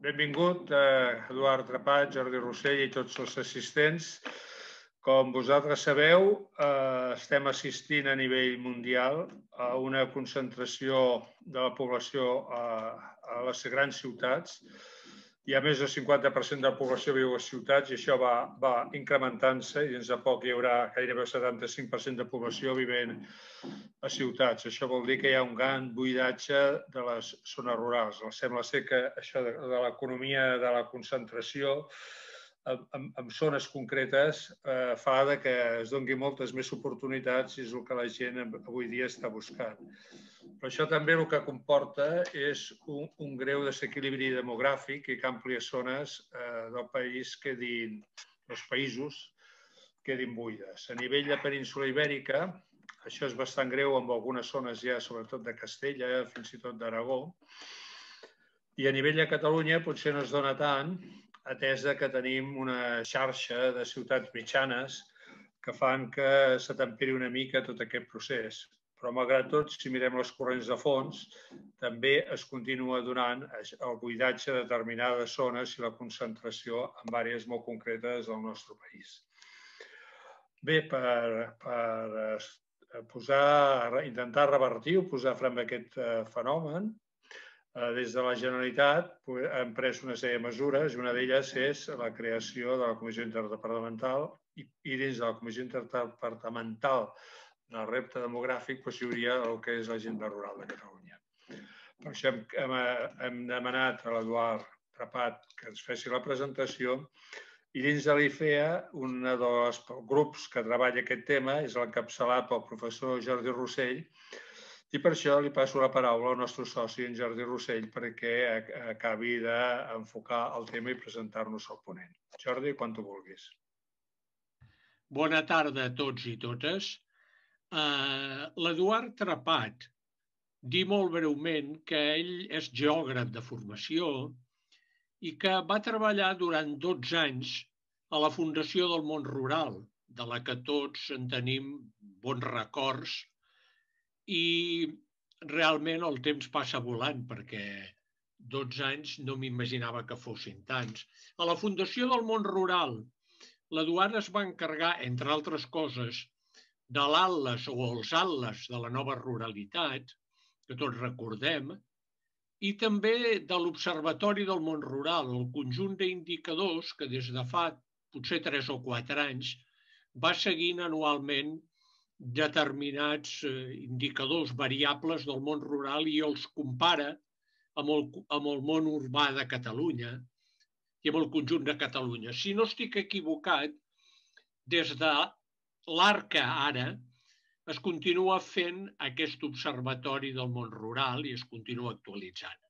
Benvingut, Eduard Trepat, Jordi Rossell i tots els assistents. Com vosaltres sabeu, estem assistint a nivell mundial a una concentració de la població a les grans ciutats. Hi ha més del 50% de la població viu a ciutats i això va incrementant-se i dins de poc hi haurà gairebé el 75% de població vivent a ciutats. Això vol dir que hi ha un gran buidatge de les zones rurals. Sembla ser que això de l'economia de la concentració en zones concretes fa que es doni moltes més oportunitats i és el que la gent avui dia està buscant. Però això també el que comporta és un greu desequilibri demogràfic i que àmplies zones del país dels països quedin buides. A nivell de península Ibèrica, això és bastant greu en algunes zones ja, sobretot de Castella, fins i tot d'Aragó. I a nivell de Catalunya potser no es dona tant, atès que tenim una xarxa de ciutats mitjanes que fan que se temperi una mica tot aquest procés. Però, malgrat tot, si mirem les corrents de fons, també es continua donant el buidatge de determinades zones i la concentració en àrees molt concretes del nostre país. Bé, per intentar revertir o posar fre a aquest fenomen, des de la Generalitat hem pres una sèrie de mesures i una d'elles és la creació de la Comissió Interdepartamental i dins de la Comissió Interdepartamental del repte demogràfic hi hauria el que és l'agenda rural de Catalunya. Per això hem demanat a l'Eduard Trepat que ens faci la presentació i dins de l'IFEA un dels grups que treballa aquest tema és l'encapçalat pel professor Jordi Rossell i per això li passo la paraula al nostre soci, en Jordi Rossell, perquè acabi d'enfocar el tema i presentar-nos al ponent. Jordi, quan tu vulguis. Bona tarda a tots i totes. L'Eduard Trepat dir molt breument que ell és geògraf de formació i que va treballar durant 12 anys a la Fundació del Món Rural, de la que tots en tenim bons records, i realment el temps passa volant perquè 12 anys no m'imaginava que fossin tants. A la Fundació del Món Rural, l'Eduard es va encarregar, entre altres coses, de l'Atles o els Atles de la nova ruralitat, que tots recordem, i també de l'Observatori del Món Rural, el conjunt d'indicadors que des de fa potser 3 o 4 anys va seguint anualment determinats indicadors variables del món rural i els compara amb el món urbà de Catalunya i amb el conjunt de Catalunya. Si no estic equivocat, des de l'Arca ara es continua fent aquest observatori del món rural i es continua actualitzant.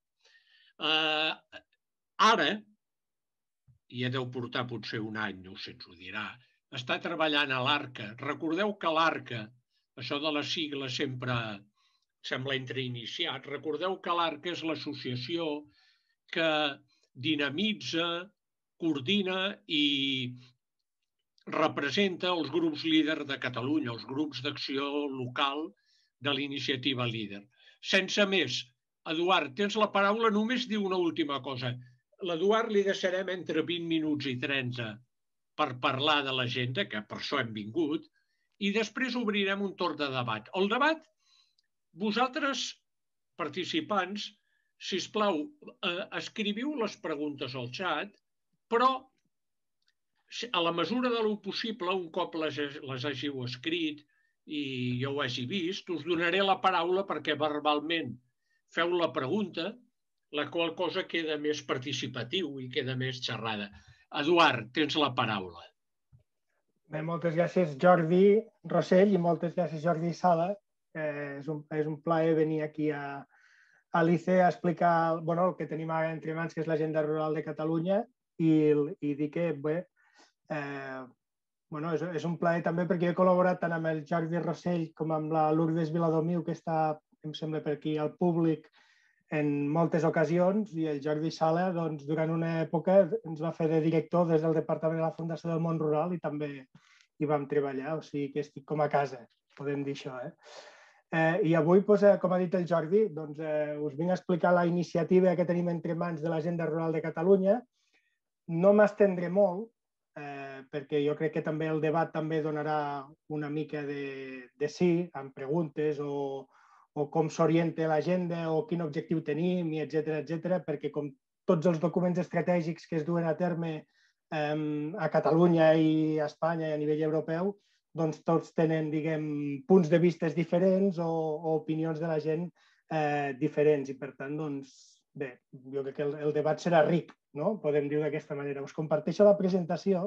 Ara, ja deu portar potser un any, no sé, ens ho dirà, està treballant a l'Arca. Recordeu que l'Arca, això de les sigles sempre sembla entreiniciat, recordeu que l'Arca és l'associació que dinamitza, coordina i representa els grups líders de Catalunya, els grups d'acció local de l'iniciativa líder. Sense més, Eduard, tens la paraula, només dir una última cosa. L'Eduard li deixarem entre 20 minuts i 30 per parlar de l'agenda, que per això hem vingut, i després obrirem un torn de debat. El debat, vosaltres, participants, sisplau, escriviu les preguntes al xat, però a la mesura de lo possible, un cop les hàgiu escrit i jo ho hagi vist, us donaré la paraula perquè verbalment feu la pregunta, la qual cosa queda més participatiu i queda més xerrada. Eduard, tens la paraula. Bé, moltes gràcies, Jordi Rossell, i moltes gràcies, Jordi Sala. És un plaer venir aquí a l'ICE a explicar el que tenim ara entre mans, que és l'agenda rural de Catalunya, i dir que és un plaer també perquè he col·laborat tant amb el Jordi Rossell com amb la Lourdes Viladomiu, que està, em sembla, per aquí al públic, en moltes ocasions, i el Jordi Sala, durant una època, ens va fer de director des del Departament de la Fundació del Món Rural i també hi vam treballar, o sigui que estic com a casa, podem dir això. I avui, com ha dit el Jordi, us vinc a explicar la iniciativa que tenim entre mans de l'Agenda Rural de Catalunya. No m'estendré molt, perquè jo crec que també el debat també donarà una mica de sí, amb preguntes o com s'orienta l'agenda o quin objectiu tenim, etcètera, perquè com tots els documents estratègics que es duen a terme a Catalunya i a Espanya i a nivell europeu, doncs tots tenen, diguem, punts de vistes diferents o opinions de la gent diferents i, per tant, doncs, bé, jo crec que el debat serà ric, no? Podem dir d'aquesta manera. Us comparteixo la presentació.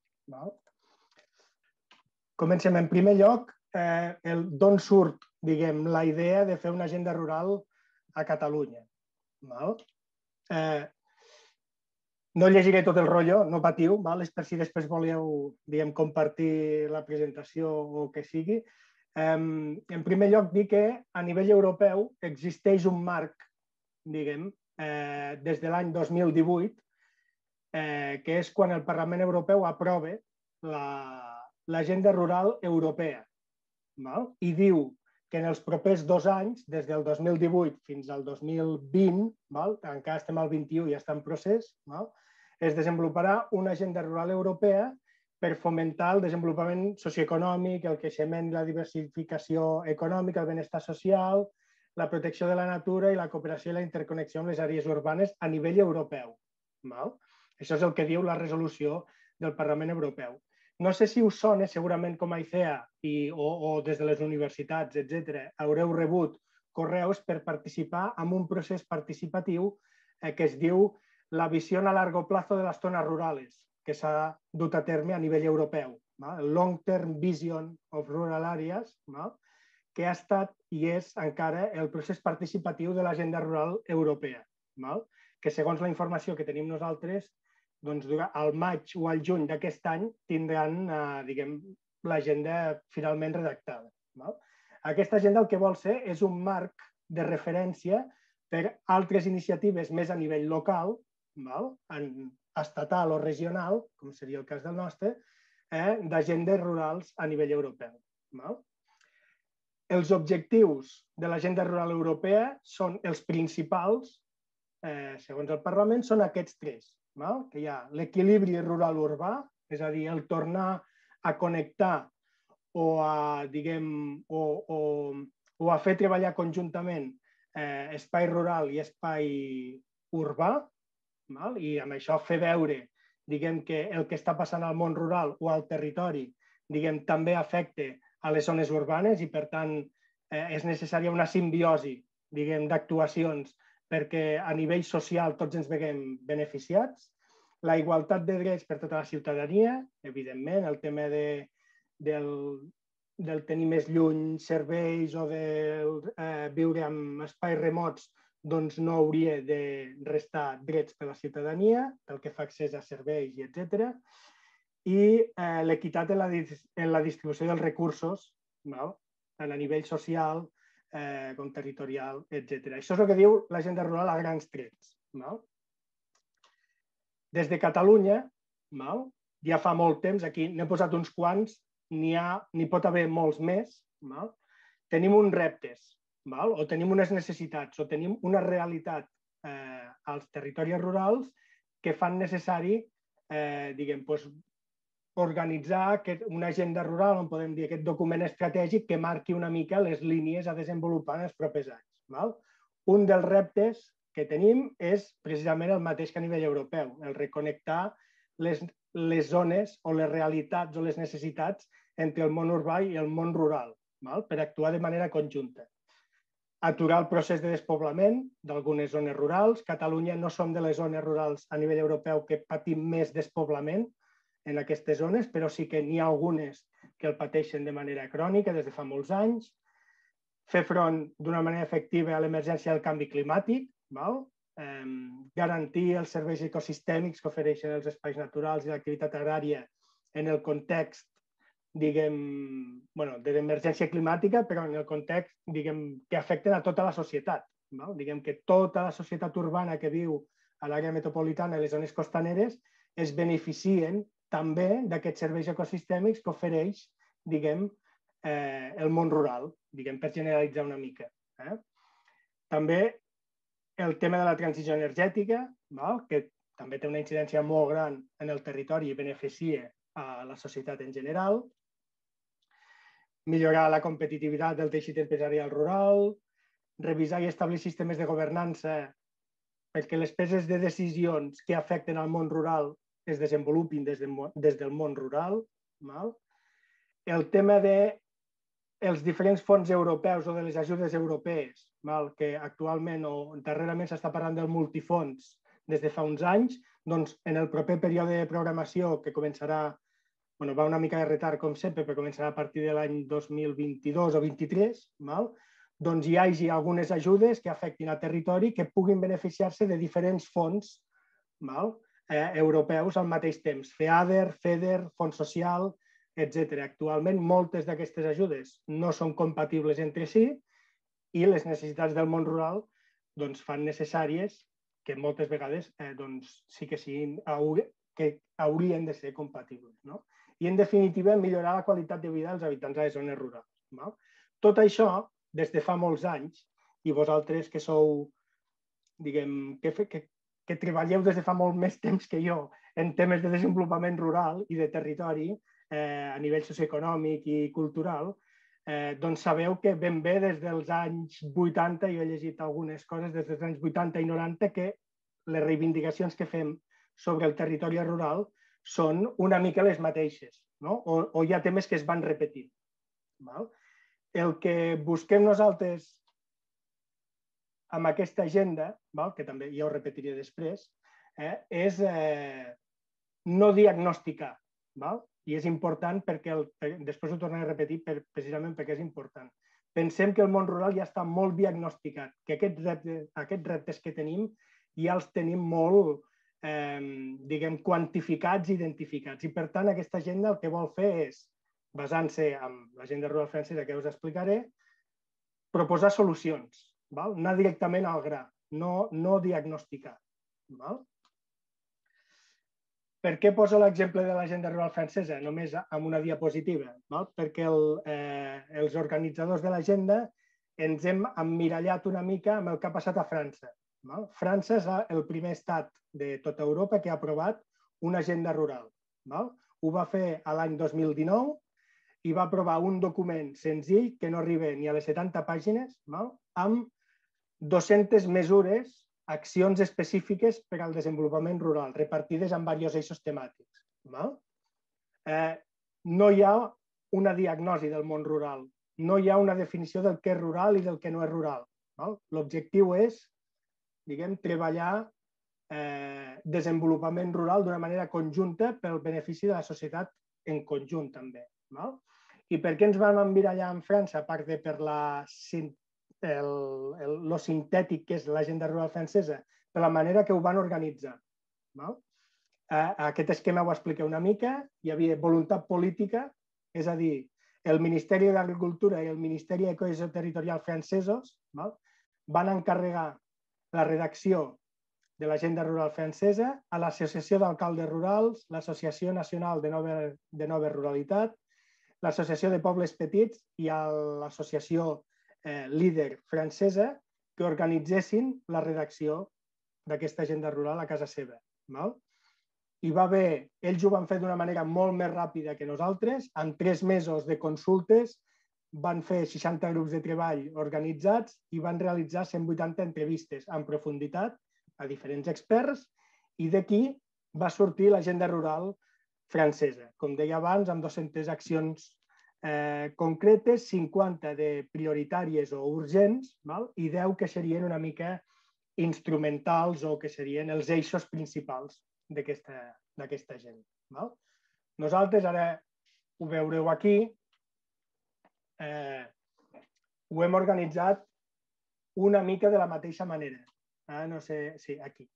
Comencem. En primer lloc, d'on surt, diguem, la idea de fer una agenda rural a Catalunya. No llegiré tot el rotllo, no patiu, és per si després voleu, diguem, compartir la presentació o que sigui. En primer lloc, dir que a nivell europeu existeix un marc, diguem, des de l'any 2018, que és quan el Parlament Europeu aprova l'Agenda Rural Europea i diu que en els propers 2 anys, des del 2018 fins al 2020, encara estem al 21 i ja està en procés, es desenvoluparà una agenda rural europea per fomentar el desenvolupament socioeconòmic, el creixement i la diversificació econòmica, el benestar social, la protecció de la natura i la cooperació i la interconnexió amb les àrees urbanes a nivell europeu. Això és el que diu la resolució del Parlament Europeu. No sé si us sona, segurament com a ICEA o des de les universitats, etc., haureu rebut correus per participar en un procés participatiu que es diu la visió a largo plazo de les zones rurales, que s'ha dut a terme a nivell europeu, el Long Term Vision of Rural Areas, que ha estat i és encara el procés participatiu de l'Agenda Rural Europea, que segons la informació que tenim nosaltres, al maig o al juny d'aquest any tindran l'agenda finalment redactada. Aquesta agenda el que vol ser és un marc de referència per altres iniciatives més a nivell local, estatal o regional, com seria el cas del nostre, d'agendes rurals a nivell europeu. Els objectius de l'Agenda Rural Europea són els principals, segons el Parlament, són aquests 3, que hi ha l'equilibri rural-urbà, és a dir, el tornar a connectar o a fer treballar conjuntament espai rural i espai urbà, i amb això fer veure que el que està passant al món rural o al territori també afecta a les zones urbanes i, per tant, és necessària una simbiosi d'actuacions perquè a nivell social tots ens veiem beneficiats. La igualtat de drets per tota la ciutadania, evidentment, el tema del tenir més lluny serveis o de viure en espais remots doncs no hauria de restar drets per a la ciutadania, pel que fa accés a serveis, etc. I l'equitat en la distribució dels recursos, tant a nivell social com territorial, etc. Això és el que diu l'Agenda Rural a grans trets. Des de Catalunya, ja fa molt temps, aquí n'he posat uns quants, n'hi pot haver molts més, tenim uns reptes, o tenim unes necessitats, o tenim una realitat als territoris rurals que fan necessari organitzar una agenda rural, on podem dir aquest document estratègic que marqui una mica les línies a desenvolupar en els propers anys. Un dels reptes que tenim és precisament el mateix que a nivell europeu, el reconnectar les zones o les realitats o les necessitats entre el món urbà i el món rural, per actuar de manera conjunta. Aturar el procés de despoblament d'algunes zones rurals. Catalunya no som de les zones rurals a nivell europeu que patim més despoblament en aquestes zones, però sí que n'hi ha algunes que el pateixen de manera crònica des de fa molts anys. Fer front d'una manera efectiva a l'emergència del canvi climàtic, garantir els serveis ecosistèmics que ofereixen els espais naturals i l'activitat agrària en el context de l'emergència climàtica, però en el context que afecten a tota la societat. Que tota la societat urbana que viu a l'àrea metropolitana i les zones costaneres es beneficien també d'aquests serveis ecosistèmics que ofereix el món rural, diguem, per generalitzar una mica. També el tema de la transició energètica, que també té una incidència molt gran en el territori i beneficia a la societat en general. Millorar la competitivitat del teixit empresarial rural, revisar i establir sistemes de governança perquè les preses de decisions que afecten al món rural es desenvolupin des del món rural. El tema dels diferents fons europeus o de les ajudes europees, que actualment o darrerament s'està parlant del multifons des de fa uns anys, doncs en el proper període de programació que començarà, va una mica de retard com sempre, però començarà a partir de l'any 2022 o 2023, doncs hi hagi algunes ajudes que afectin al territori que puguin beneficiar-se de diferents fons europeus al mateix temps. FEADER, FEDER, Fons Social, etc. Actualment, moltes d'aquestes ajudes no són compatibles entre si i les necessitats del món rural fan necessàries que moltes vegades sí que haurien de ser compatibles. I, en definitiva, millorar la qualitat de vida dels habitants de les zones rurals. Tot això, des de fa molts anys, i vosaltres que sou, diguem, que treballeu des de fa molt més temps que jo en temes de desenvolupament rural i de territori a nivell socioeconòmic i cultural, doncs sabeu que ben bé des dels anys 80, jo he llegit algunes coses des dels anys 80 i 90, que les reivindicacions que fem sobre el territori rural són una mica les mateixes, o hi ha temes que es van repetint. El que busquem nosaltres amb aquesta agenda, que també ja ho repetiré després, és no diagnosticar. I és important perquè, després ho tornaré a repetir precisament perquè és important. Pensem que el món rural ja està molt diagnosticat, que aquests reptes que tenim ja els tenim molt, diguem, quantificats i identificats. I, per tant, aquesta agenda el que vol fer és, basant-se en l'agenda rural francesa que us explicaré, proposar solucions, anar directament al gra, no diagnosticar. Per què poso l'exemple de l'agenda rural francesa només amb una diapositiva? Perquè els organitzadors de l'agenda ens hem emmirallat una mica amb el que ha passat a França. França és el primer estat de tota Europa que ha aprovat una agenda rural. Ho va fer l'any 2019 i va aprovar un document senzill que no arriba ni a les 70 pàgines, amb 200 mesures, accions específiques per al desenvolupament rural, repartides en diversos eixos temàtics. No hi ha una diagnosi del món rural, no hi ha una definició del que és rural i del que no és rural. L'objectiu és, diguem, treballar desenvolupament rural d'una manera conjunta pel benefici de la societat en conjunt, també. I per què ens vam emmirallar en França, a part de per lo sintètic que és l'agenda rural francesa, per la manera que ho van organitzar. Aquest esquema ho expliqué una mica, hi havia voluntat política, és a dir, el Ministeri d'Agricultura i el Ministeri de Cohesió Territorial francesos van encarregar la redacció de l'agenda rural francesa a l'Associació d'Alcaldes Rurals, l'Associació Nacional de Nova Ruralitat, l'Associació de Pobles Petits i l'Associació Líder francesa, que organitzessin la redacció d'aquesta agenda rural a casa seva. Hi va haver, ells ho van fer d'una manera molt més ràpida que nosaltres, en 3 mesos de consultes van fer 60 grups de treball organitzats i van realitzar 180 entrevistes en profunditat a diferents experts i d'aquí va sortir l'agenda rural francesa. Com deia abans, amb 200 accions concretes, 50 de prioritàries o urgents i 10 que serien una mica instrumentals o que serien els eixos principals d'aquesta agenda. Nosaltres, ara ho veureu aquí, ho hem organitzat una mica de la mateixa manera. No sé, sí, aquí.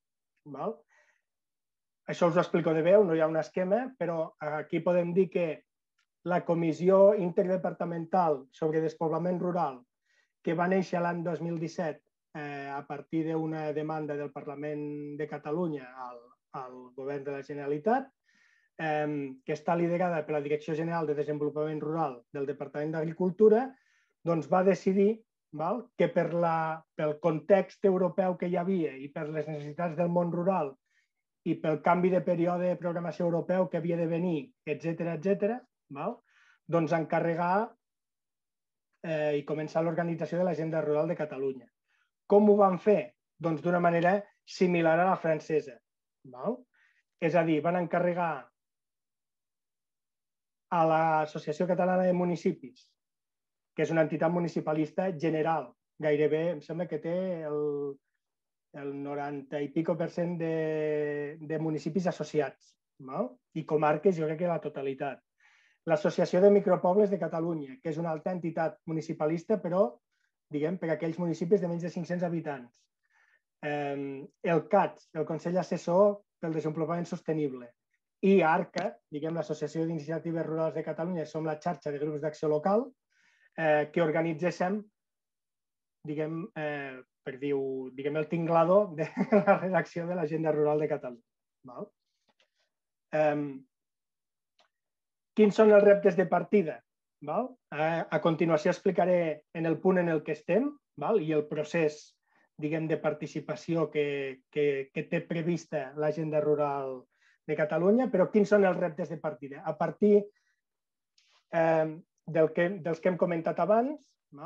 Això us ho explico de veu, no hi ha un esquema, però aquí podem dir que la Comissió Interdepartamental sobre Despoblament Rural, que va néixer l'any 2017 a partir d'una demanda del Parlament de Catalunya al Govern de la Generalitat, que està liderada per la Direcció General de Desenvolupament Rural del Departament d'Agricultura, doncs va decidir que pel context europeu que hi havia i per les necessitats del món rural i pel canvi de període de programació europeu que havia de venir, etc., doncs encarregar i començar l'organització de l'Agenda Rural de Catalunya. Com ho van fer? Doncs d'una manera similar a la francesa. És a dir, van encarregar a l'Associació Catalana de Municipis, que és una entitat municipalista general, gairebé, em sembla que té el 90 i pico % de municipis associats, i comarques, jo crec que la totalitat. L'Associació de Micropobles de Catalunya, que és una altra entitat municipalista, però, diguem, per a aquells municipis de menys de 500 habitants. El CATS, el Consell Assessor pel Desenvolupament Sostenible, i ARCA, diguem, l'Associació d'Iniciatives Rurals de Catalunya, som la xarxa de grups d'acció local, que organitzéssim, diguem, per dir-ho, el tinglador de la redacció de l'Agenda Rural de Catalunya. Quins són els reptes de partida? A continuació explicaré en el punt en el que estem i el procés, diguem, de participació que té prevista l'Agenda Rural de Catalunya, però quins són els reptes de partida? A partir dels que hem comentat abans,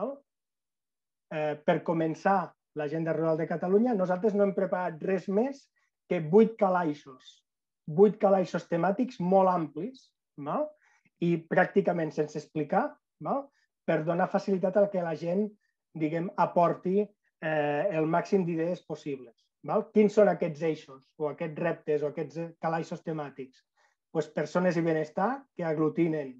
per començar l'Agenda Rural de Catalunya, nosaltres no hem preparat res més que 8 calaixos temàtics molt amplis i pràcticament sense explicar, per donar facilitat al que la gent, diguem, aporti el màxim d'idees possibles. Quins són aquests eixos o aquests reptes o aquests calaixos temàtics? Persones i benestar, que aglutinen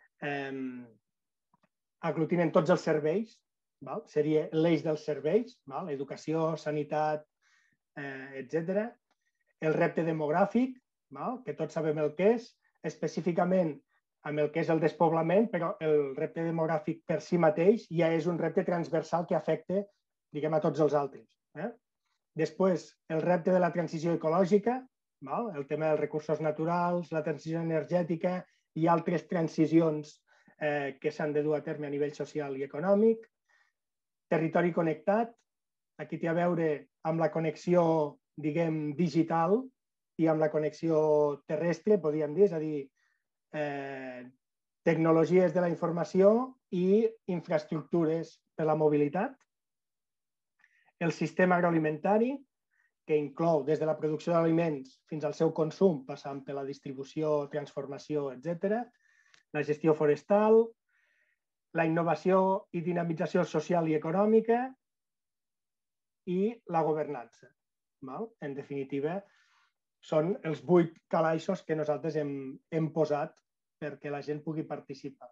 tots els serveis, seria l'eix dels serveis, educació, sanitat, etc. El repte demogràfic, que tots sabem el que és, específicament amb el que és el despoblament, però el repte demogràfic per si mateix ja és un repte transversal que afecta, diguem, a tots els altres. Després, el repte de la transició ecològica, el tema dels recursos naturals, la transició energètica i altres transicions que s'han de dur a terme a nivell social i econòmic. Territori connectat, aquí té a veure amb la connexió, diguem, digital i amb la connexió terrestre, podríem dir, és a dir, tecnologies de la informació i infraestructures per la mobilitat. El sistema agroalimentari, que inclou des de la producció d'aliments fins al seu consum, passant per la distribució, transformació, etc. La gestió forestal, la innovació i dinamització social i econòmica i la governança. En definitiva, són els 8 calaixos que nosaltres hem posat perquè la gent pugui participar.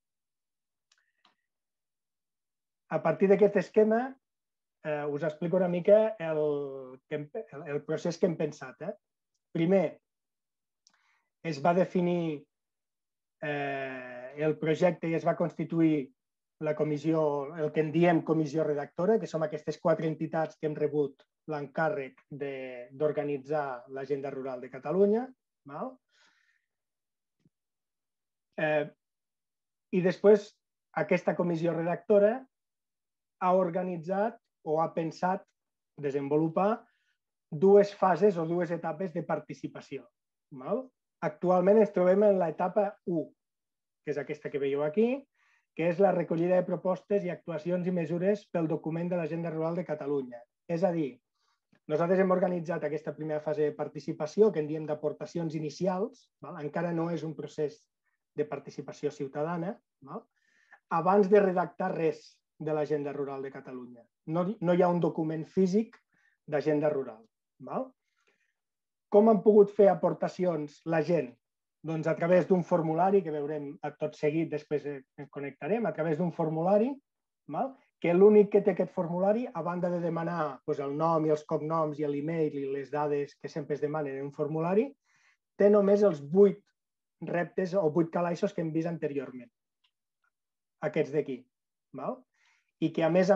A partir d'aquest esquema, us explico una mica el procés que hem pensat. Primer, es va definir el projecte i es va constituir la comissió, el que en diem comissió redactora, que som aquestes 4 entitats que hem rebut l'encàrrec d'organitzar l'Agenda Rural de Catalunya. I després, aquesta comissió redactora ha organitzat o ha pensat desenvolupar 2 fases o 2 etapes de participació. Actualment ens trobem en l'etapa 1, que és aquesta que veieu aquí, que és la recollida de propostes i actuacions i mesures pel document de l'Agenda Rural de Catalunya. És a dir, nosaltres hem organitzat aquesta primera fase de participació, que en diem d'aportacions inicials, encara no és un procés de participació ciutadana, abans de redactar res de l'Agenda Rural de Catalunya. No hi ha un document físic d'Agenda Rural. Com han pogut fer aportacions la gent? Doncs a través d'un formulari, que veurem tot seguit, després ens connectarem, a través d'un formulari, que l'únic que té aquest formulari, a banda de demanar el nom i els cognoms i l'email i les dades que sempre es demanen en un formulari, té només els 8 reptes o 8 calaixos que hem vist anteriorment. Aquests d'aquí. I que, a més,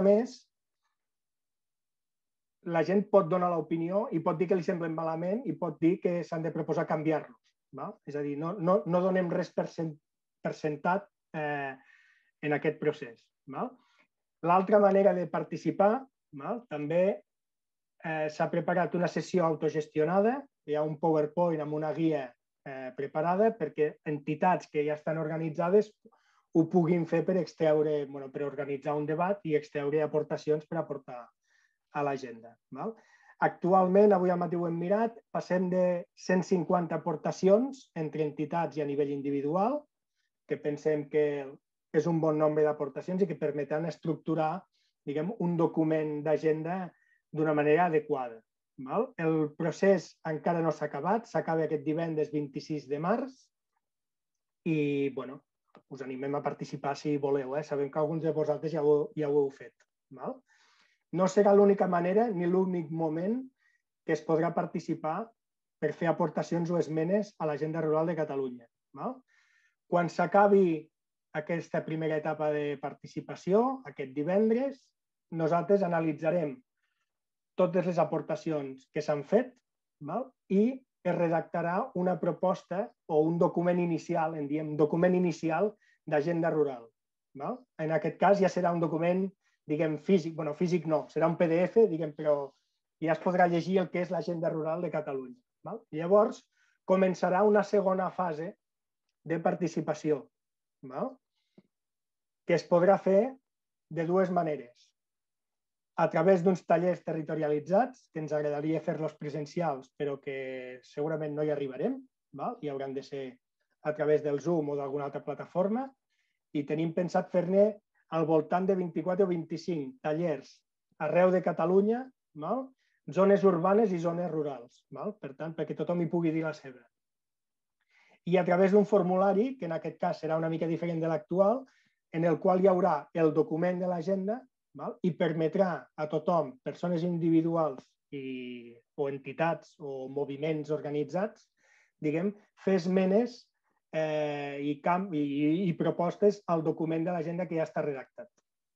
la gent pot donar l'opinió i pot dir que li semblen malament i pot dir que s'han de proposar canviar-los. És a dir, no donem res per sentat en aquest procés. L'altra manera de participar, també s'ha preparat una sessió autogestionada, hi ha un PowerPoint amb una guia preparada perquè entitats que ja estan organitzades ho puguin fer per organitzar un debat i extreure aportacions per aportar a l'agenda. Actualment, avui al matí ho hem mirat, passem de 150 aportacions entre entitats i a nivell individual, que pensem que és un bon nombre d'aportacions i que permetran estructurar un document d'agenda d'una manera adequada. El procés encara no s'ha acabat, s'acaba aquest divendres 26 de març i us animem a participar si voleu. Sabem que alguns de vosaltres ja ho heu fet. No serà l'única manera ni l'únic moment que es podrà participar per fer aportacions o esmenes a l'Agenda Rural de Catalunya. Quan s'acabi aquesta primera etapa de participació, aquest divendres, nosaltres analitzarem totes les aportacions que s'han fet i es redactarà una proposta o un document inicial, en diem document inicial d'agenda rural. En aquest cas ja serà un document físic, físic no, serà un PDF, però ja es podrà llegir el que és l'agenda rural de Catalunya. Llavors, començarà una segona fase de participació, que es podrà fer de dues maneres. A través d'uns tallers territorialitzats, que ens agradaria fer-los presencials, però que segurament no hi arribarem, i hauran de ser a través del Zoom o d'alguna altra plataforma, i tenim pensat fer-ne al voltant de 24 o 25 tallers arreu de Catalunya, zones urbanes i zones rurals, per tant, perquè tothom hi pugui dir la seva. I a través d'un formulari, que en aquest cas serà una mica diferent de l'actual, en el qual hi haurà el document de l'agenda i permetrà a tothom, persones individuals o entitats o moviments organitzats, fer esmenes i propostes al document de l'agenda que ja està redactat.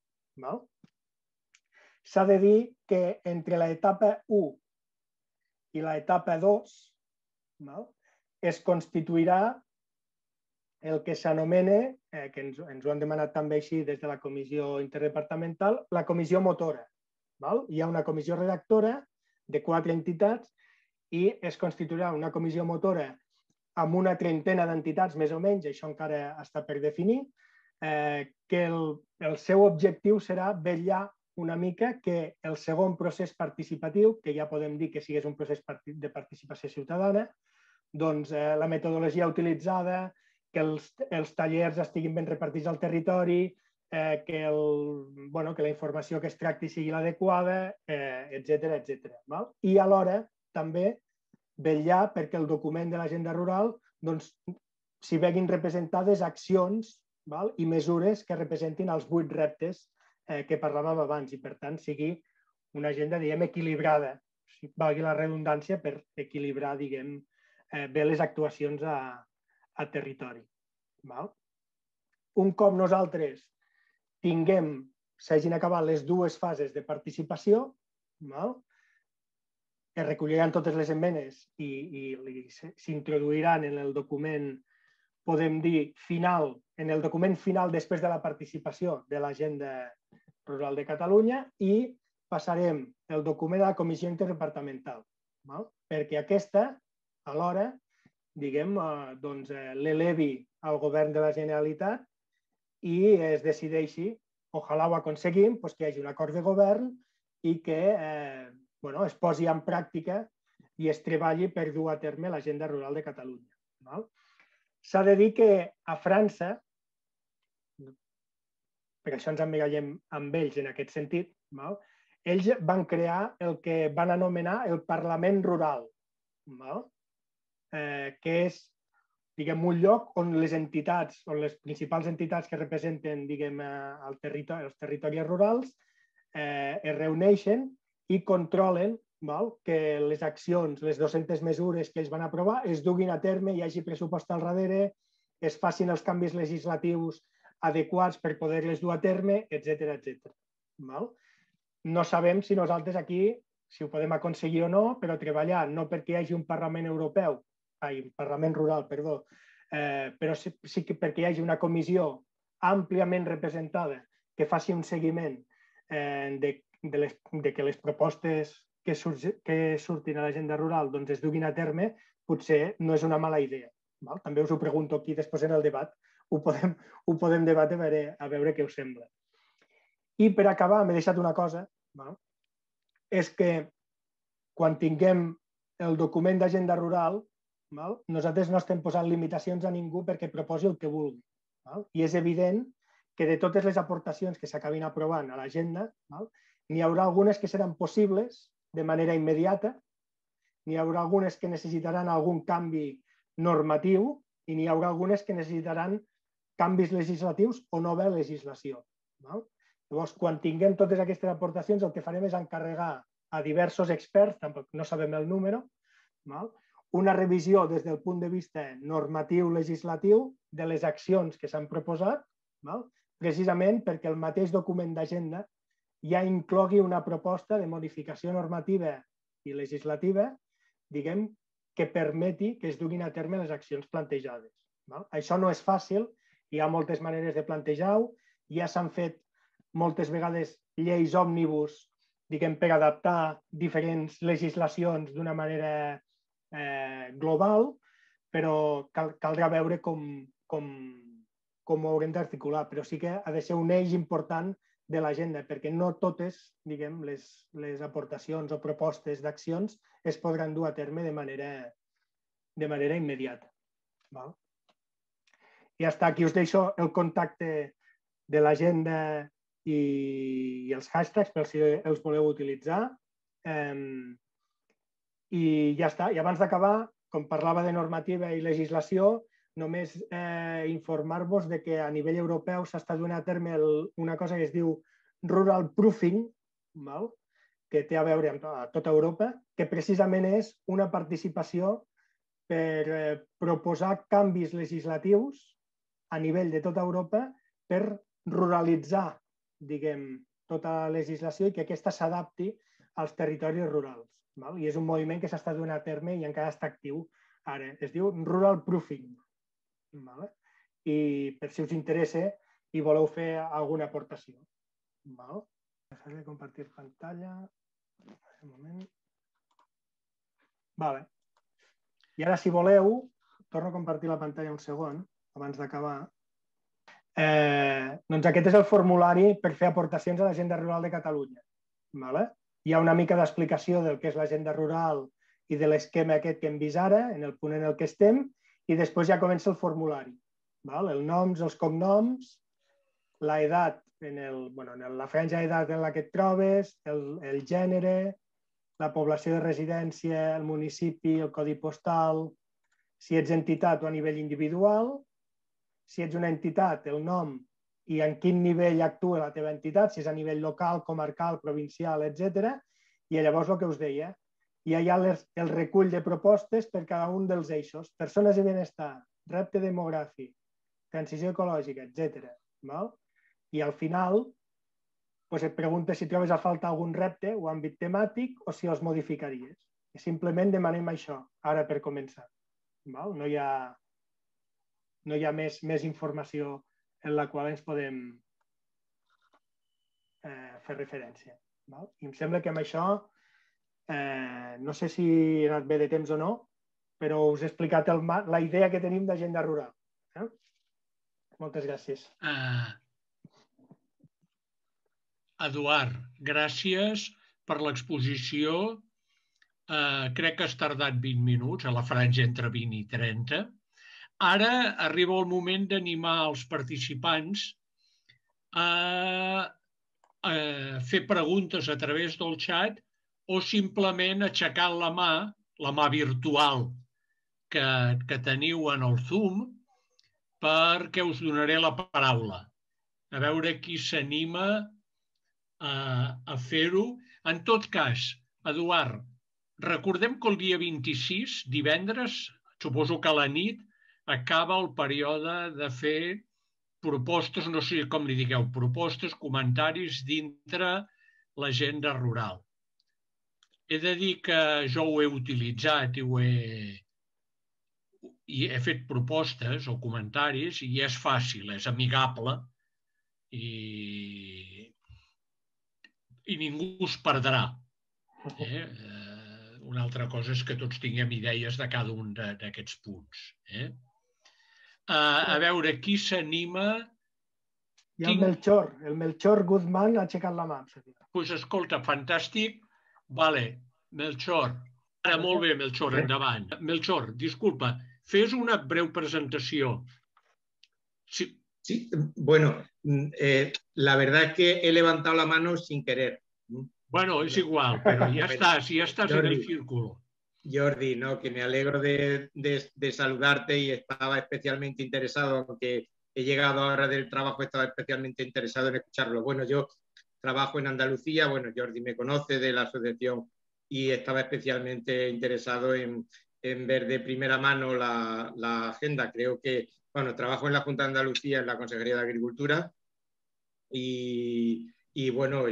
S'ha de dir que entre l'etapa 1 i l'etapa 2 es constituirà el que s'anomena, que ens ho han demanat també així des de la comissió interdepartamental, la comissió motora. Hi ha una comissió redactora de 4 entitats i es constituirà una comissió motora amb una trentena d'entitats, més o menys, això encara està per definir, que el seu objectiu serà vetllar una mica que el segon procés participatiu, que ja podem dir que sigués un procés de participació ciutadana, doncs la metodologia utilitzada, que els tallers estiguin ben repartits al territori, que la informació que es tracti sigui l'adequada, etc. I alhora també vetllar perquè el document de l'agenda rural s'hi veguin representades accions i mesures que representin els 8 reptes que parlàvem abans i, per tant, sigui una agenda, equilibrada, si valgui la redundància, per equilibrar, bé les actuacions a territori. Un cop nosaltres s'hagin acabat les dues fases de participació, es recolliran totes les esmenes i s'introduiran en el document, podem dir, final, en el document final després de la participació de l'Agenda Rural de Catalunya i passarem el document a la comissió interdepartamental, perquè aquesta, alhora, l'elevi al govern de la Generalitat i es decideixi, ojalà ho aconseguim, que hi hagi un acord de govern i que es posi en pràctica i es treballi per dur a terme l'Agenda Rural de Catalunya. S'ha de dir que a França, per això ens emmirallem amb ells en aquest sentit, ells van crear el que van anomenar el Parlament Rural, que és un lloc on les entitats, on les principals entitats que representen els territoris rurals es reuneixen i controlen que les accions, les 200 mesures que ells van aprovar es duguin a terme, hi hagi pressupost al darrere, es facin els canvis legislatius adequats per poder-les dur a terme, etc. No sabem si nosaltres aquí, si ho podem aconseguir o no, però treballar no perquè hi hagi un Parlament Europeu Parlament Rural, perdó, però sí que perquè hi hagi una comissió àmpliament representada que faci un seguiment de que les propostes que surtin a l'agenda rural es duguin a terme, potser no és una mala idea. També us ho pregunto aquí després en el debat, ho podem debatre a veure què us sembla. I per acabar, m'he deixat una cosa, és que quan tinguem el document d'agenda rural, nosaltres no estem posant limitacions a ningú perquè proposi el que vulgui. I és evident que de totes les aportacions que s'acabin aprovant a l'agenda, n'hi haurà algunes que seran possibles de manera immediata, n'hi haurà algunes que necessitaran algun canvi normatiu i n'hi haurà algunes que necessitaran canvis legislatius o nova legislació. Llavors, quan tinguem totes aquestes aportacions, el que farem és encarregar a diversos experts, tampoc no sabem el número, una revisió des del punt de vista normatiu-legislatiu de les accions que s'han proposat, precisament perquè el mateix document d'agenda ja inclogui una proposta de modificació normativa i legislativa, diguem, que permeti que es duguin a terme les accions plantejades. Això no és fàcil, hi ha moltes maneres de plantejar-ho, ja s'han fet moltes vegades lleis òmnibus, diguem, per adaptar diferents legislacions d'una manera global, però caldrà veure com ho haurem d'articular, però sí que ha de ser un eix important de l'agenda, perquè no totes, diguem, les aportacions o propostes d'accions es podran dur a terme de manera immediata. I ja està, aquí us deixo el contacte de l'agenda i els hashtags per si els voleu utilitzar. I ja està. I abans d'acabar, com parlava de normativa i legislació, només informar-vos que a nivell europeu s'està duent a terme una cosa que es diu rural proofing, que té a veure amb tota Europa, que precisament és una participació per proposar canvis legislatius a nivell de tota Europa per ruralitzar, diguem, tota la legislació i que aquesta s'adapti als territoris rurals. I és un moviment que s'està duent a terme i encara està actiu ara. Es diu rural proofing. I per si us interessa i voleu fer alguna aportació. Deixaré de compartir pantalla. Un moment. I ara, si voleu, torno a compartir la pantalla un segon, abans d'acabar. Doncs aquest és el formulari per fer aportacions a l'Agenda Rural de Catalunya. Hi ha una mica d'explicació del que és l'agenda rural i de l'esquema aquest que hem vist ara, en el punt en el que estem, i després ja comença el formulari. Els noms, els cognoms, l'edat, la franja d'edat en la que et trobes, el gènere, la població de residència, el municipi, el codi postal, si ets entitat o a nivell individual, si ets una entitat, el nom i en quin nivell actua la teva entitat, si és a nivell local, comarcal, provincial, etc. I llavors el que us deia, hi ha el recull de propostes per cada un dels eixos, persones de benestar, repte demogràfic, transició ecològica, etc. I al final et preguntes si trobes a falta algun repte o àmbit temàtic o si els modificaries. I simplement demanem això, ara per començar. No hi ha més informació en la qual ens podem fer referència. I em sembla que amb això, no sé si he anat bé de temps o no, però us he explicat la idea que tenim d'agenda rural. Moltes gràcies. Eduard, gràcies per l'exposició. Crec que has tardat 20 minuts, a la franja entre 20 i 30. Ara arriba el moment d'animar els participants a fer preguntes a través del xat o simplement aixecant la mà virtual que teniu en el Zoom, perquè us donaré la paraula. A veure qui s'anima a fer-ho. En tot cas, Eduard, recordem que el dia 26, divendres, suposo que a la nit, acaba el període de fer propostes, no sé com li digueu, propostes, comentaris dintre l'agenda rural. He de dir que jo ho he utilitzat i ho he i he fet propostes o comentaris i és fàcil, és amigable i ningú es perdrà. Una altra cosa és que tots tinguem idees de cada un d'aquests punts. A veure, qui s'anima... I el Melchor Guzmán ha aixecat la mà. Doncs escolta, fantàstic. Vale, Melchor. Ara, molt bé, Melchor, endavant. Melchor, disculpa, fes una breu presentació. Sí, bueno, la verdad es que he levantado la mano sin querer. Bueno, es igual, pero ya estás en el círculo. Jordi, no, que me alegro de saludarte y estaba especialmente interesado, aunque he llegado ahora del trabajo, estaba especialmente interesado en escucharlo. Bueno, yo trabajo en Andalucía, bueno, Jordi me conoce de la asociación y estaba especialmente interesado en ver de primera mano la agenda. Creo que, bueno, trabajo en la Junta de Andalucía, en la Consejería de Agricultura y bueno,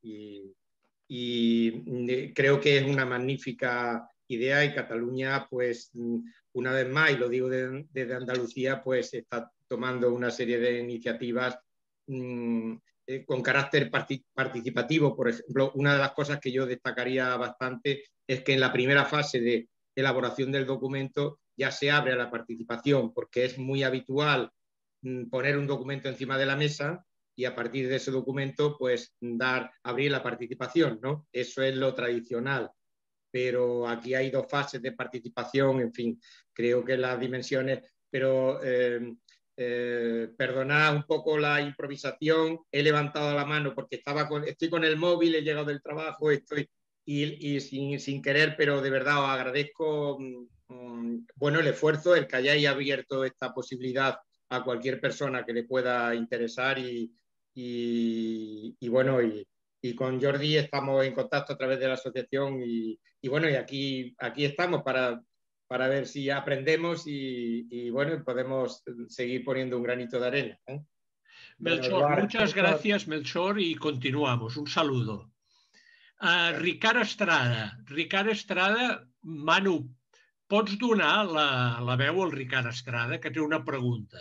y creo que es una magnífica idea y Cataluña, pues, una vez más, y lo digo desde Andalucía, pues está tomando una serie de iniciativas con carácter participativo. Por ejemplo, una de las cosas que yo destacaría bastante es que en la primera fase de elaboración del documento ya se abre a la participación, porque es muy habitual poner un documento encima de la mesa y a partir de ese documento, pues, abrir la participación, ¿no? Eso es lo tradicional. Pero aquí hay dos fases de participación, en fin, creo que las dimensiones, pero perdonad un poco la improvisación, he levantado la mano porque estoy con el móvil, he llegado del trabajo, y sin querer, pero de verdad os agradezco bueno, el esfuerzo, el que hayáis abierto esta posibilidad a cualquier persona que le pueda interesar y bueno, y con Jordi estamos en contacto a través de la asociación y bueno, y aquí estamos para ver si aprendemos y bueno, podemos seguir poniendo un granito de arena. Melchor, bueno, muchas gracias, Melchor, y continuamos. Un saludo. Ricard Estrada. Ricard Estrada, Manu, pots donar la veu al Ricard Estrada, que té una pregunta.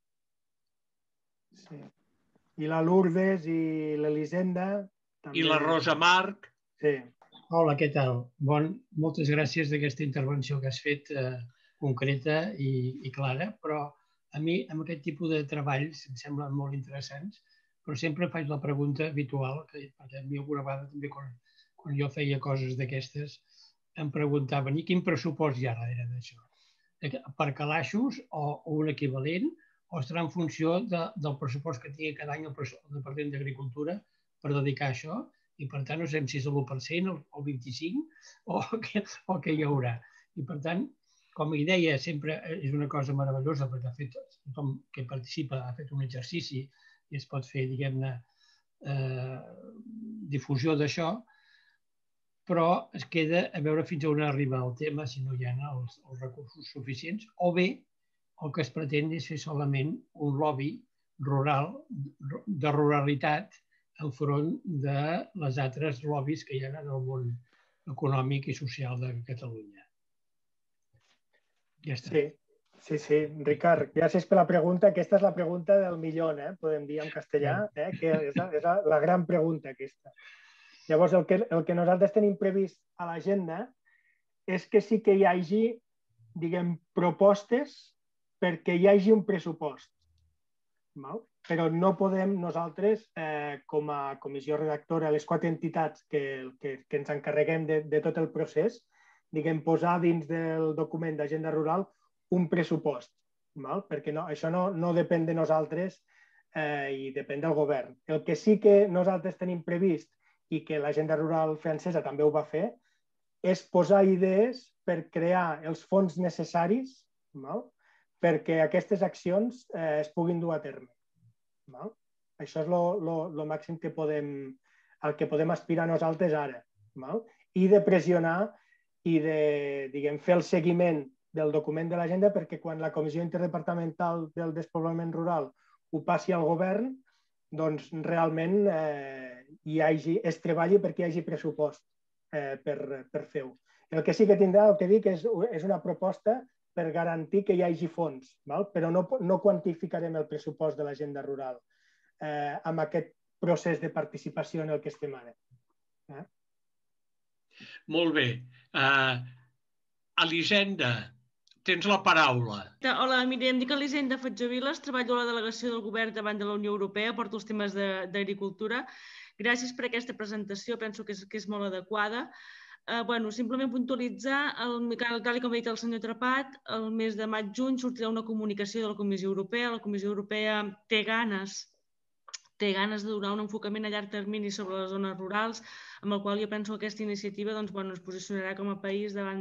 Sí. I la Lourdes i l'Elisenda. I la Rosa Marc. Sí. Hola, què tal? Moltes gràcies d'aquesta intervenció que has fet concreta i clara, però a mi amb aquest tipus de treballs em semblen molt interessants, però sempre faig la pregunta habitual, perquè a mi alguna vegada també quan jo feia coses d'aquestes em preguntaven i quin pressupost hi ha darrere d'això? Per calaixos o un equivalent o estarà en funció del pressupost que tingui cada any el Departament d'Agricultura per dedicar a això i per tant no sabem si és el 1% o el 25% o què hi haurà. I per tant, com a idea sempre és una cosa meravellosa perquè tothom que participa ha fet un exercici i es pot fer, diguem-ne, difusió d'això, però es queda a veure fins on arriba el tema si no hi ha els recursos suficients o bé el que es pretén és fer solament un lobby rural, de ruralitat, enfront de les altres lobbies que hi ha en el món econòmic i social de Catalunya. Ja està. Sí, Ricard, gràcies per la pregunta. Aquesta és la pregunta del millón, podem dir en castellà, que és la gran pregunta aquesta. Llavors, el que nosaltres tenim previst a l'agenda és que sí que hi hagi, diguem, propostes perquè hi hagi un pressupost. Però no podem nosaltres, com a comissió redactora, les 4 entitats que ens encarreguem de tot el procés, diguem, posar dins del document d'agenda rural un pressupost, perquè això no depèn de nosaltres i depèn del govern. El que sí que nosaltres tenim previst i que l'agenda rural francesa també ho va fer, és posar idees per crear els fons necessaris perquè aquestes accions es puguin dur a terme. Això és el màxim al que podem aspirar nosaltres ara. I de pressionar i de fer el seguiment del document de l'agenda perquè quan la Comissió Interdepartamental del Despoblament Rural ho passi al govern, doncs realment es treballi perquè hi hagi pressupost per fer-ho. El que sí que tindrà, el que dic, és una proposta per garantir que hi hagi fons, però no quantificarem el pressupost de l'agenda rural amb aquest procés de participació en el que estem ara. Molt bé. Elisenda, tens la paraula. Hola, mira, em dic Elisenda Fatjoviles, treballo a la delegació del govern davant de la Unió Europea, porto els temes d'agricultura. Gràcies per aquesta presentació, penso que és molt adequada. Simplement puntualitzar, tal com ha dit el senyor Trepat, el mes de maig-juny sortirà una comunicació de la Comissió Europea. La Comissió Europea té ganes de donar un enfocament a llarg termini sobre les zones rurals, amb el qual jo penso que aquesta iniciativa es posicionarà com a país davant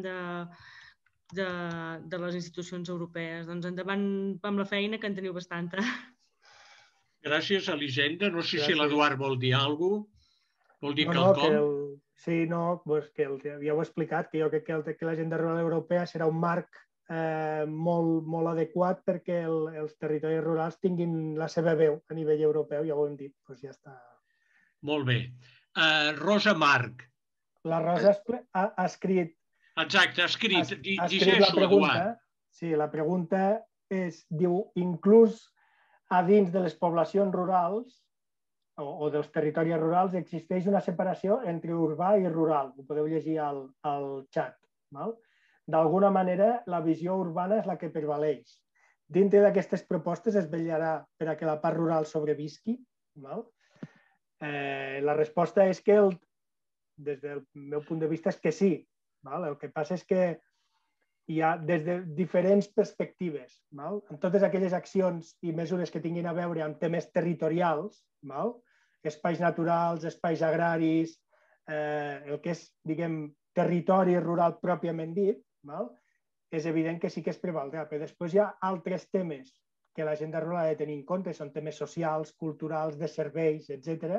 de les institucions europees. Doncs endavant amb la feina, que en teniu bastanta. Gràcies, Elisenda. No sé si l'Eduard vol dir alguna cosa. Vol dir quelcom? Sí, que ja ho he explicat, que jo crec que l'agenda rural europea serà un marc molt adequat perquè els territoris rurals tinguin la seva veu a nivell europeu, ja ho hem dit, doncs ja està. Molt bé. Rosa Marc. La Rosa ha escrit... Exacte, ha escrit. La pregunta. Sí, la pregunta diu, inclús a dins de les poblacions rurals o dels territoris rurals existeix una separació entre urbà i rural. Ho podeu llegir al xat. D'alguna manera, la visió urbana és la que prevaleix. Dintre d'aquestes propostes es vetllarà per a que la part rural sobrevisqui. La resposta és que, des del meu punt de vista, és que sí. El que passa és que hi ha des de diferents perspectives. En totes aquelles accions i mesures que tinguin a veure amb temes territorials, espais naturals, espais agraris, el que és, diguem, territori rural pròpiament dit, és evident que sí que es prevaldrà. Però després hi ha altres temes que l'agenda rural ha de tenir en compte, són temes socials, culturals, de serveis, etc.,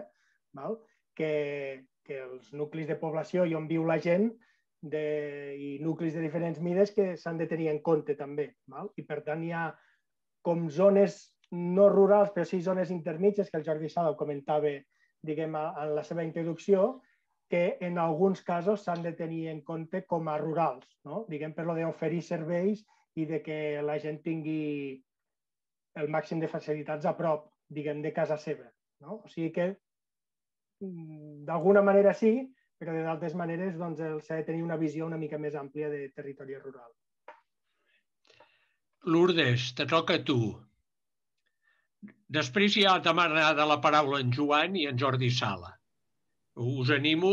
que els nuclis de població i on viu la gent i nuclis de diferents mides que s'han de tenir en compte també. I per tant hi ha com zones no rurals, però sí zones intermitges, que el Jordi Sala ho comentava, diguem, en la seva introducció, que en alguns casos s'han de tenir en compte com a rurals, diguem, per lo d'oferir serveis i de que la gent tingui el màxim de facilitats a prop, diguem, de casa seva. O sigui que, d'alguna manera sí, però d'altres maneres s'ha de tenir una visió una mica més àmplia de territori rural. Lourdes, te toca a tu. Després ja demanarà la paraula en Joan i en Jordi Sala. Us animo?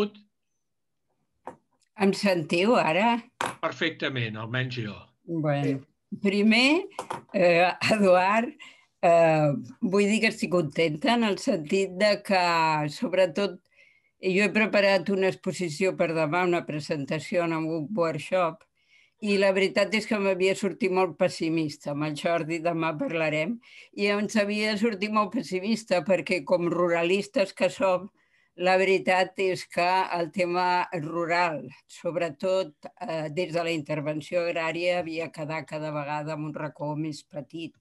Em sentiu ara? Perfectament, almenys jo. Bé, primer, Eduard, vull dir que estic contenta en el sentit de que, sobretot, jo he preparat una exposició per demà, una presentació en un workshop, i la veritat és que m'havia sortit molt pessimista. Amb el Jordi demà parlarem. I ens havia sortit molt pessimista perquè, com ruralistes que som, la veritat és que el tema rural, sobretot des de la intervenció agrària, havia quedat cada vegada en un racó més petit.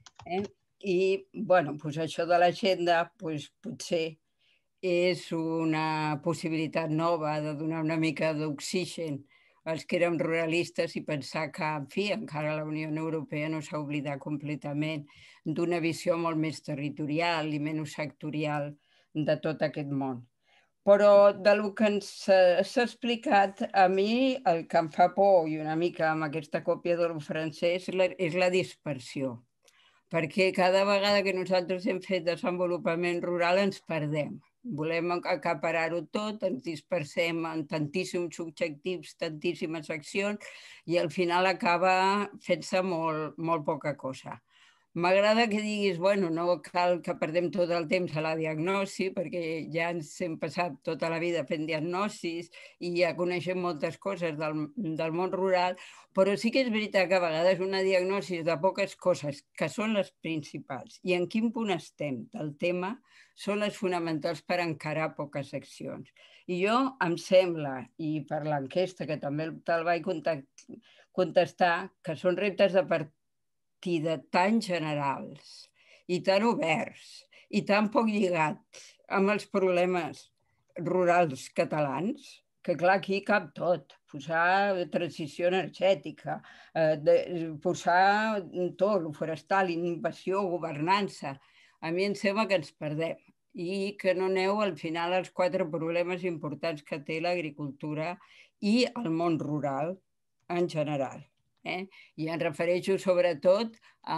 I, això de l'agenda, potser és una possibilitat nova de donar una mica d'oxigen als que érem ruralistes i pensar que, en fi, encara la Unió Europea no s'ha oblidat completament d'una visió molt més territorial i menys sectorial de tot aquest món. Però del que ens s'ha explicat, a mi el que em fa por, i una mica amb aquesta còpia del francès, és la dispersió. Perquè cada vegada que nosaltres hem fet desenvolupament rural ens perdem. Volem acaparar-ho tot, ens dispersem en tantíssims objectius, tantíssimes accions i al final acaba fent-se molt poca cosa. M'agrada que diguis, no cal que perdem tot el temps a la diagnosi, perquè ja ens hem passat tota la vida fent diagnosis i ja coneixem moltes coses del món rural, però sí que és veritat que a vegades una diagnosi de poques coses, que són les principals, i en quin punt estem del tema, són les fonamentals per encarar poques accions. I jo em sembla, i per l'enquesta que també te'l vaig contestar, que són reptes de partida tan generals i tan oberts i tan poc lligats amb els problemes rurals catalans que clar, aquí cap tot. Posar transició energètica, posar tot, el forestal, innovació, governança. A mi em sembla que ens perdem i que no aneu al final als 4 problemes importants que té l'agricultura i el món rural en general. I em refereixo sobretot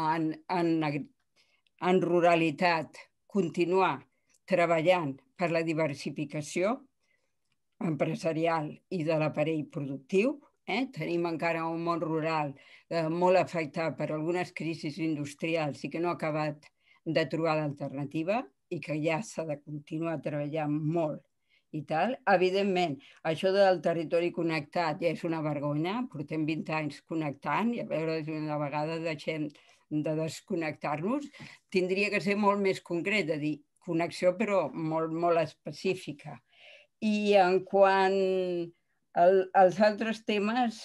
en ruralitat, continuar treballant per la diversificació empresarial i de l'aparell productiu. Tenim encara un món rural molt afectat per algunes crisis industrials i que no ha acabat de trobar l'alternativa i que ja s'ha de continuar treballant molt i tal. Evidentment, això del territori connectat ja és una vergonya. Portem 20 anys connectant i a veure si una vegada deixem de desconnectar-nos. Tindria que ser molt més concret, de dir connexió, però molt, molt específica. I en quant als altres temes,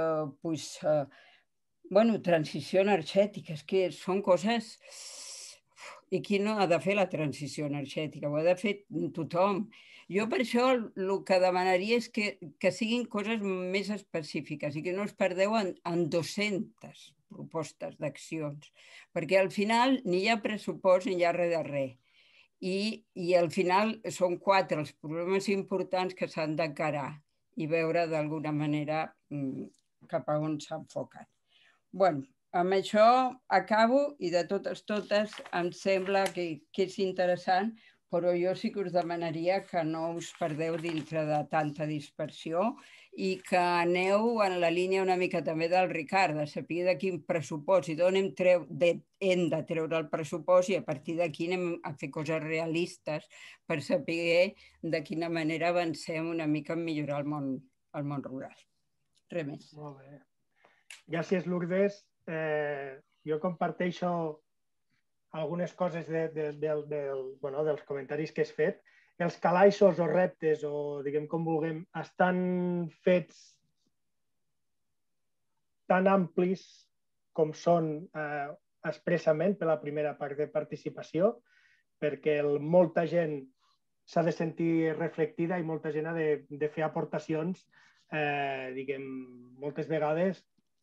transició energètica, és que són coses... I qui no ha de fer la transició energètica? Ho ha de fer tothom. Jo per això el que demanaria és que siguin coses més específiques i que no es perdeu en 200 propostes d'accions, perquè al final ni hi ha pressupost ni hi ha res de res. I al final són 4 els problemes importants que s'han d'encarar i veure d'alguna manera cap a on s'enfoquen. Bé, amb això acabo i de totes em sembla que és interessant, però jo sí que us demanaria que no us perdeu dintre de tanta dispersió i que aneu en la línia una mica també del Ricard, de saber de quin pressupost i d'on hem de treure el pressupost i a partir d'aquí anem a fer coses realistes per saber de quina manera avancem una mica en millorar el món rural. Res més. Molt bé. Gràcies, Lourdes. Jo comparteixo algunes coses dels comentaris que has fet. Els calaixos o reptes, o diguem com vulguem, estan fets tan amplis com són expressament per la primera part de participació, perquè molta gent s'ha de sentir reflectida i molta gent ha de fer aportacions, diguem, moltes vegades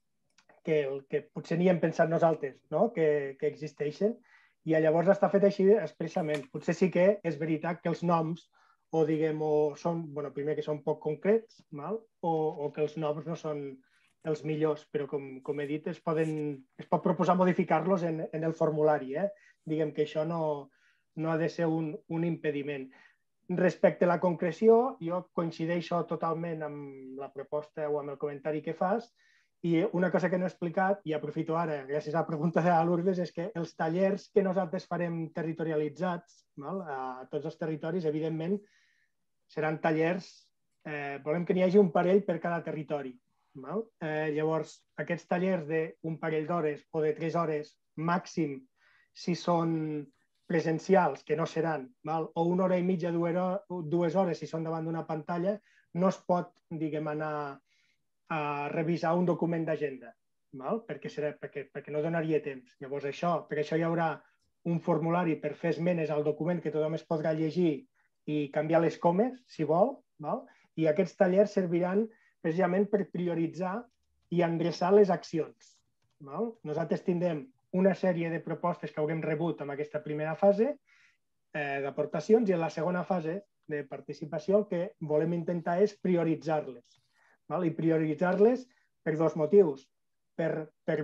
que potser ni hem pensat nosaltres que existeixen, i llavors està fet així expressament. Potser sí que és veritat que els noms són, primer que són poc concrets, o que els noms no són els millors, però com he dit es pot proposar modificar-los en el formulari. Diguem que això no ha de ser un impediment. Respecte a la concreció, jo coincideixo totalment amb la proposta o amb el comentari que fas. I una cosa que no he explicat, i aprofito ara, gràcies a la pregunta de Lourdes, és que els tallers que nosaltres farem territorialitzats a tots els territoris, evidentment, seran tallers, volem que n'hi hagi un parell per cada territori. Llavors, aquests tallers d'un parell d'hores o de 3 hores màxim, si són presencials, que no seran, o 1 hora i mitja, 2 hores si són davant d'una pantalla, no es pot, diguem, anar a revisar un document d'agenda, perquè no donaria temps. Llavors, per això hi haurà un formulari per fer esmenes al document que tothom es podrà llegir i canviar les comes, si vol, i aquests tallers serviran precisament per prioritzar i endreçar les accions. Nosaltres tindrem una sèrie de propostes que haurem rebut en aquesta primera fase d'aportacions i en la segona fase de participació el que volem intentar és prioritzar-les. I prioritzar-les per 2 motius. Per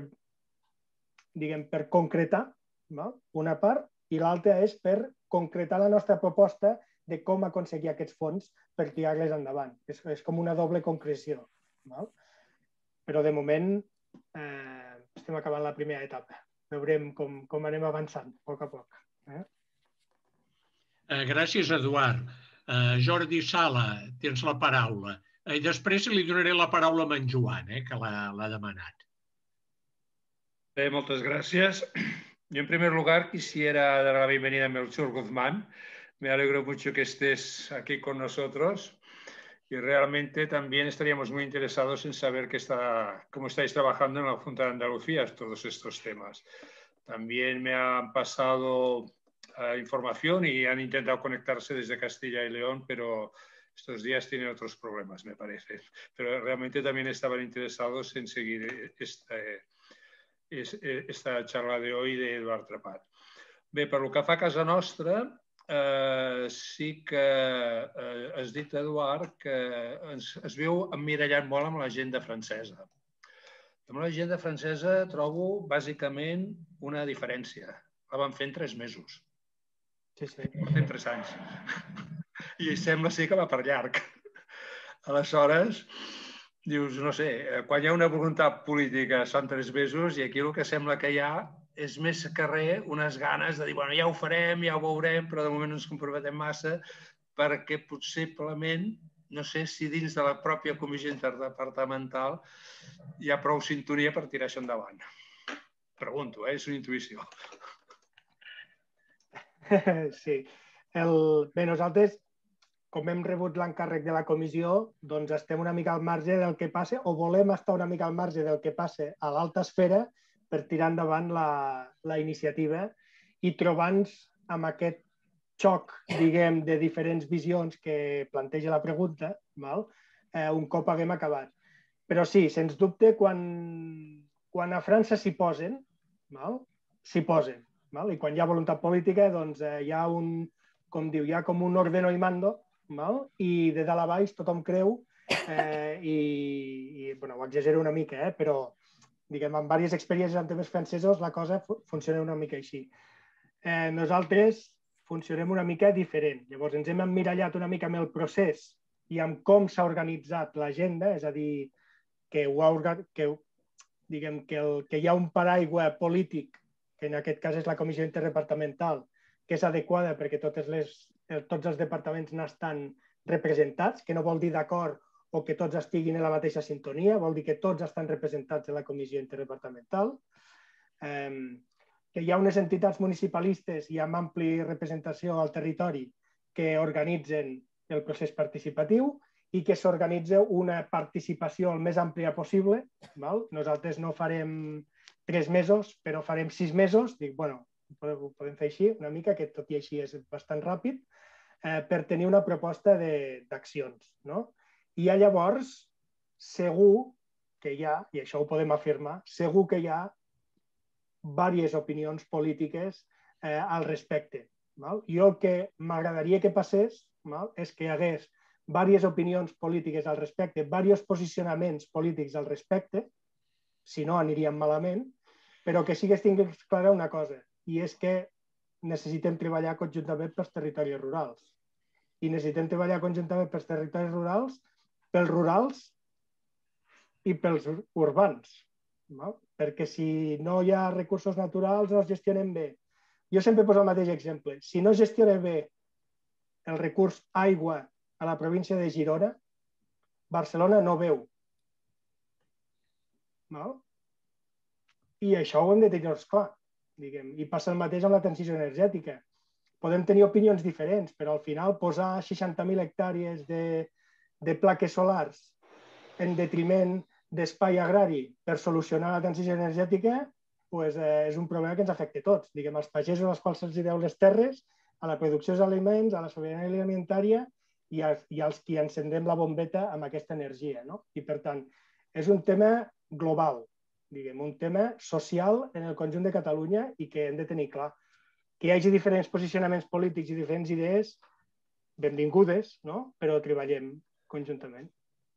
concretar una part i l'altra és per concretar la nostra proposta de com aconseguir aquests fons per tirar-les endavant. És com una doble concreció. Però de moment estem acabant la primera etapa. Veurem com anem avançant, a poc a poc. Gràcies, Eduard. Jordi Sala, tens la paraula. I després li donaré la paraula a en Joan, que l'ha demanat. Bé, moltes gràcies. Yo en primer lugar quisiera dar la bienvenida a Melchor Guzmán. Me alegro mucho que estés aquí con nosotros y realmente también estaríamos muy interesados en saber cómo estáis trabajando en la Junta de Andalucía todos estos temas. También me han pasado información y han intentado conectarse desde Castilla y León, pero Estos días tienen otros problemas, me parece. Pero realmente también estaban interesados en seguir esta charla de hoy de Eduard Trepat. Bé, per lo que fa a casa nostra, sí que has dit, Eduard, que es veu emmirallant molt amb l'agenda francesa. Amb l'agenda francesa trobo bàsicament una diferència. La van fer en 3 mesos. Sí, sí. Portem 3 anys. I sembla ser que va per llarg. Aleshores, dius, no sé, quan hi ha una voluntat política són 3 mesos i aquí el que sembla que hi ha és més que res unes ganes de dir, bueno, ja ho farem, ja ho veurem, però de moment no ens comprometem massa perquè possiblement, no sé si dins de la pròpia comissió interdepartamental hi ha prou sintonia per tirar això endavant. Pregunto, és una intuïció. Sí. Bé, nosaltres, com hem rebut l'encàrrec de la comissió, doncs estem una mica al marge del que passa o volem estar una mica al marge del que passa a l'alta esfera per tirar endavant la iniciativa i trobant-nos amb aquest xoc, diguem, de diferents visions que planteja la pregunta, un cop haguem acabat. Però sí, sens dubte, quan a França s'hi posen, s'hi posen. I quan hi ha voluntat política, doncs hi ha com un ordeno y mando, i de dalt a baix tothom creu, i ho exagero una mica, però diguem, amb diverses experiències en temes francesos la cosa funciona una mica així. Nosaltres funcionem una mica diferent. Llavors ens hem emmirallat una mica amb el procés i amb com s'ha organitzat l'agenda, és a dir, que hi ha un paraigua polític, que en aquest cas és la comissió interdepartamental, que és adequada perquè tots els departaments n'estan representats, que no vol dir d'acord o que tots estiguin en la mateixa sintonia, vol dir que tots estan representats en la comissió interdepartamental, que hi ha unes entitats municipalistes i amb àmplia representació al territori que organitzen el procés participatiu i que s'organitza una participació el més àmplia possible. Nosaltres no farem 3 mesos, però farem 6 mesos. Dic, bueno, ho podem fer així una mica, que tot i així és bastant ràpid, per tenir una proposta d'accions. I llavors, segur que hi ha, i això ho podem afirmar, segur que hi ha diverses opinions polítiques al respecte. Jo el que m'agradaria que passés és que hi hagués diverses opinions polítiques al respecte, diversos posicionaments polítics al respecte, si no aniríem malament, però que sí que es tingui clara una cosa, i és que necessitem treballar conjuntament pels territoris rurals. I necessitem treballar conjuntament pels territoris rurals, pels rurals i pels urbans. Perquè si no hi ha recursos naturals no els gestionem bé. Jo sempre poso el mateix exemple. Si no gestionem bé el recurs aigua a la província de Girona, Barcelona no veu. I això ho hem de tenir clar. I passa el mateix amb la transició energètica. Podem tenir opinions diferents, però al final posar 60.000 hectàrees de plaques solars en detriment d'espai agrari per solucionar la transició energètica és un problema que ens afecta a tots. Els pagesos als quals se'ls deu les terres, a la producció d'aliments, a la sobirania alimentària i als qui encendem la bombeta amb aquesta energia. I, per tant, és un tema global, un tema social en el conjunt de Catalunya i que hem de tenir clar. Que hi hagi diferents posicionaments polítics i diferents idees, benvingudes, però treballem conjuntament.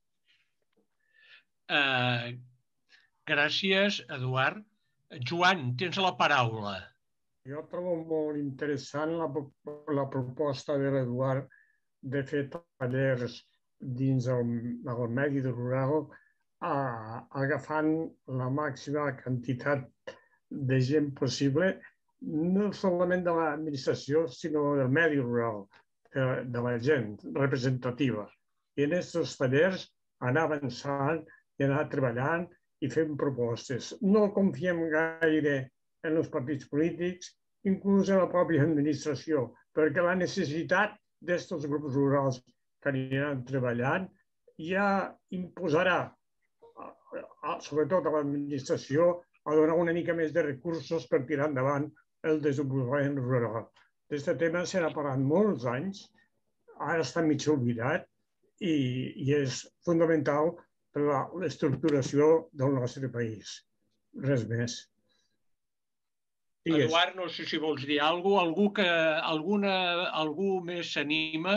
Gràcies, Eduard. Joan, tens la paraula. Jo trobo molt interessant la proposta de l'Eduard de fer tallers dins el medi rural agafant la màxima quantitat de gent possible, no solament de l'administració, sinó del medi rural, de la gent representativa. I en aquests tallers anar avançant i anar treballant i fent propostes. No confiem gaire en els partits polítics, inclús en la pròpia administració, perquè la necessitat d'aquests grups rurals que aniran treballant ja imposarà, sobretot a l'administració, a donar una mica més de recursos per tirar endavant el desenvolupament rural. D'aquest tema se n'ha parlat molts anys, ara està mig oblidat, i és fundamental per a l'estructuració del nostre país. Res més. Digues. Eduard, no sé si vols dir alguna cosa. Algú més s'anima?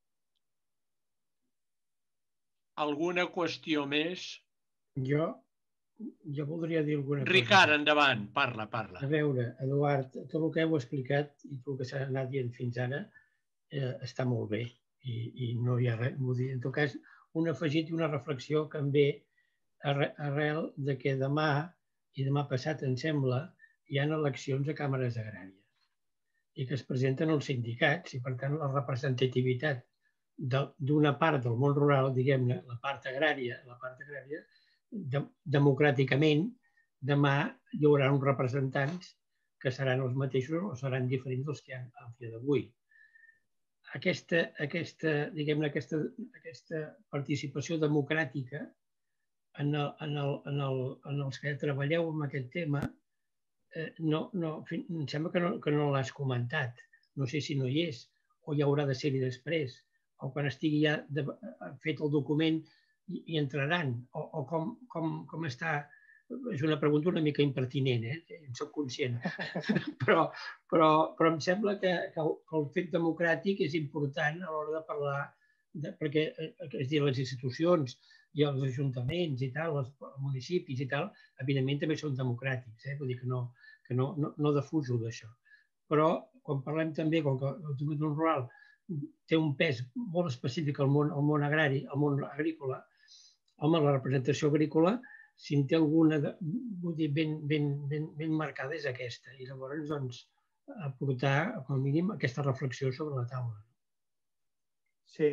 Alguna qüestió més? Jo voldria dir alguna cosa. Ricard, endavant, parla. A veure, Eduard, tot el que heu explicat i tot el que s'ha anat dient fins ara està molt bé i no hi ha res. En tot cas, un afegit i una reflexió que em ve arrel de que demà i demà passat, em sembla, hi ha eleccions a càmeres agràries i que es presenten els sindicats i, per tant, la representativitat d'una part del món rural, diguem-ne, la part agrària, democràticament, demà hi haurà uns representants que seran els mateixos o seran diferents dels que hi ha al dia d'avui. Aquesta participació democràtica en els que treballeu amb aquest tema, em sembla que no l'has comentat. No sé si no hi és o hi haurà de ser-hi després o quan estigui ja fet el document hi entraran o com està. És una pregunta una mica impertinent, en soc conscient, però em sembla que el fet democràtic és important a l'hora de parlar, perquè les institucions i els ajuntaments i tal, els municipis i tal, evidentment també són democràtics, vull dir que no defujo d'això. Però quan parlem també, com que el món rural té un pes molt específic al món agrari, al món agrícola, home, la representació agrícola, si en té alguna ben marcada és aquesta. I llavors, doncs, aportar, com a mínim, aquesta reflexió sobre la taula. Sí.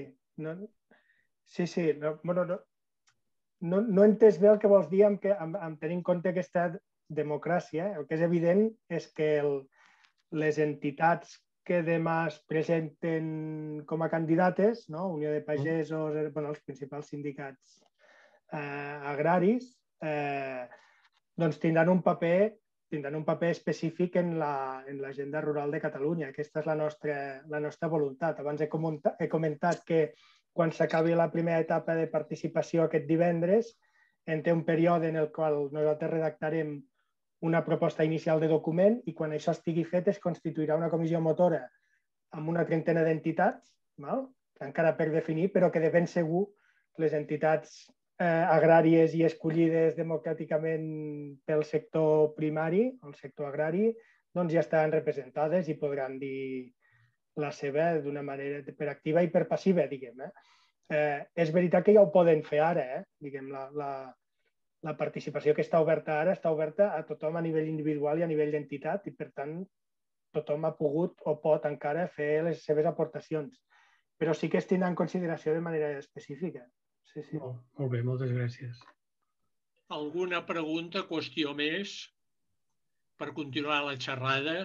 No he entès bé el que vols dir amb tenir en compte aquesta democràcia. El que és evident és que les entitats que demà es presenten com a candidates, Unió de Pagesos, els principals sindicats agraris, doncs tindran un paper específic en l'agenda rural de Catalunya. Aquesta és la nostra voluntat. Abans he comentat que quan s'acabi la primera etapa de participació aquest divendres, té un període en el qual nosaltres redactarem una proposta inicial de document i quan això estigui fet es constituirà una comissió motora amb una trentena d'entitats, encara per definir, però que de ben segur les entitats agràries i escollides democràticament pel sector primari, el sector agrari, doncs ja estaran representades i podran dir la seva d'una manera per activa i per passiva, diguem. És veritat que ja ho poden fer ara, diguem, la participació que està oberta ara està oberta a tothom a nivell individual i a nivell d'entitat i, per tant, tothom ha pogut o pot encara fer les seves aportacions. Però sí que es tindrà en consideració de manera específica. Sí. Molt bé, moltes gràcies. Alguna pregunta, qüestió més per continuar la xerrada?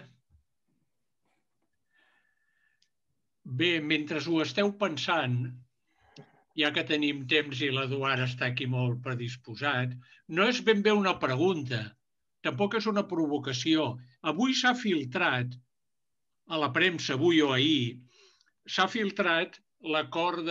Bé, mentre ho esteu pensant, ja que tenim temps i l'Eduard està aquí molt predisposat, no és ben bé una pregunta, tampoc és una provocació. Avui s'ha filtrat, a la premsa, avui o ahir, s'ha filtrat l'acord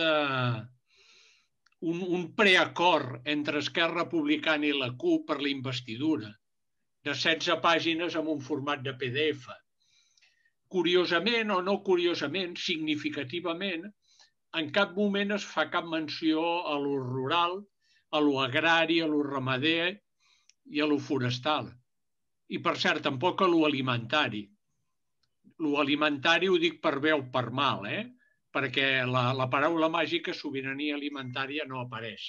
un preacord entre Esquerra Republicana i la CUP per la investidura, de 16 pàgines amb un format de PDF. Curiosament o no curiosament, significativament, en cap moment es fa cap menció a lo rural, a lo agrari, a lo ramader i a lo forestal. I, per cert, tampoc a lo alimentari. Lo alimentari ho dic per bé o per mal, perquè la paraula màgica sobirania alimentària no apareix.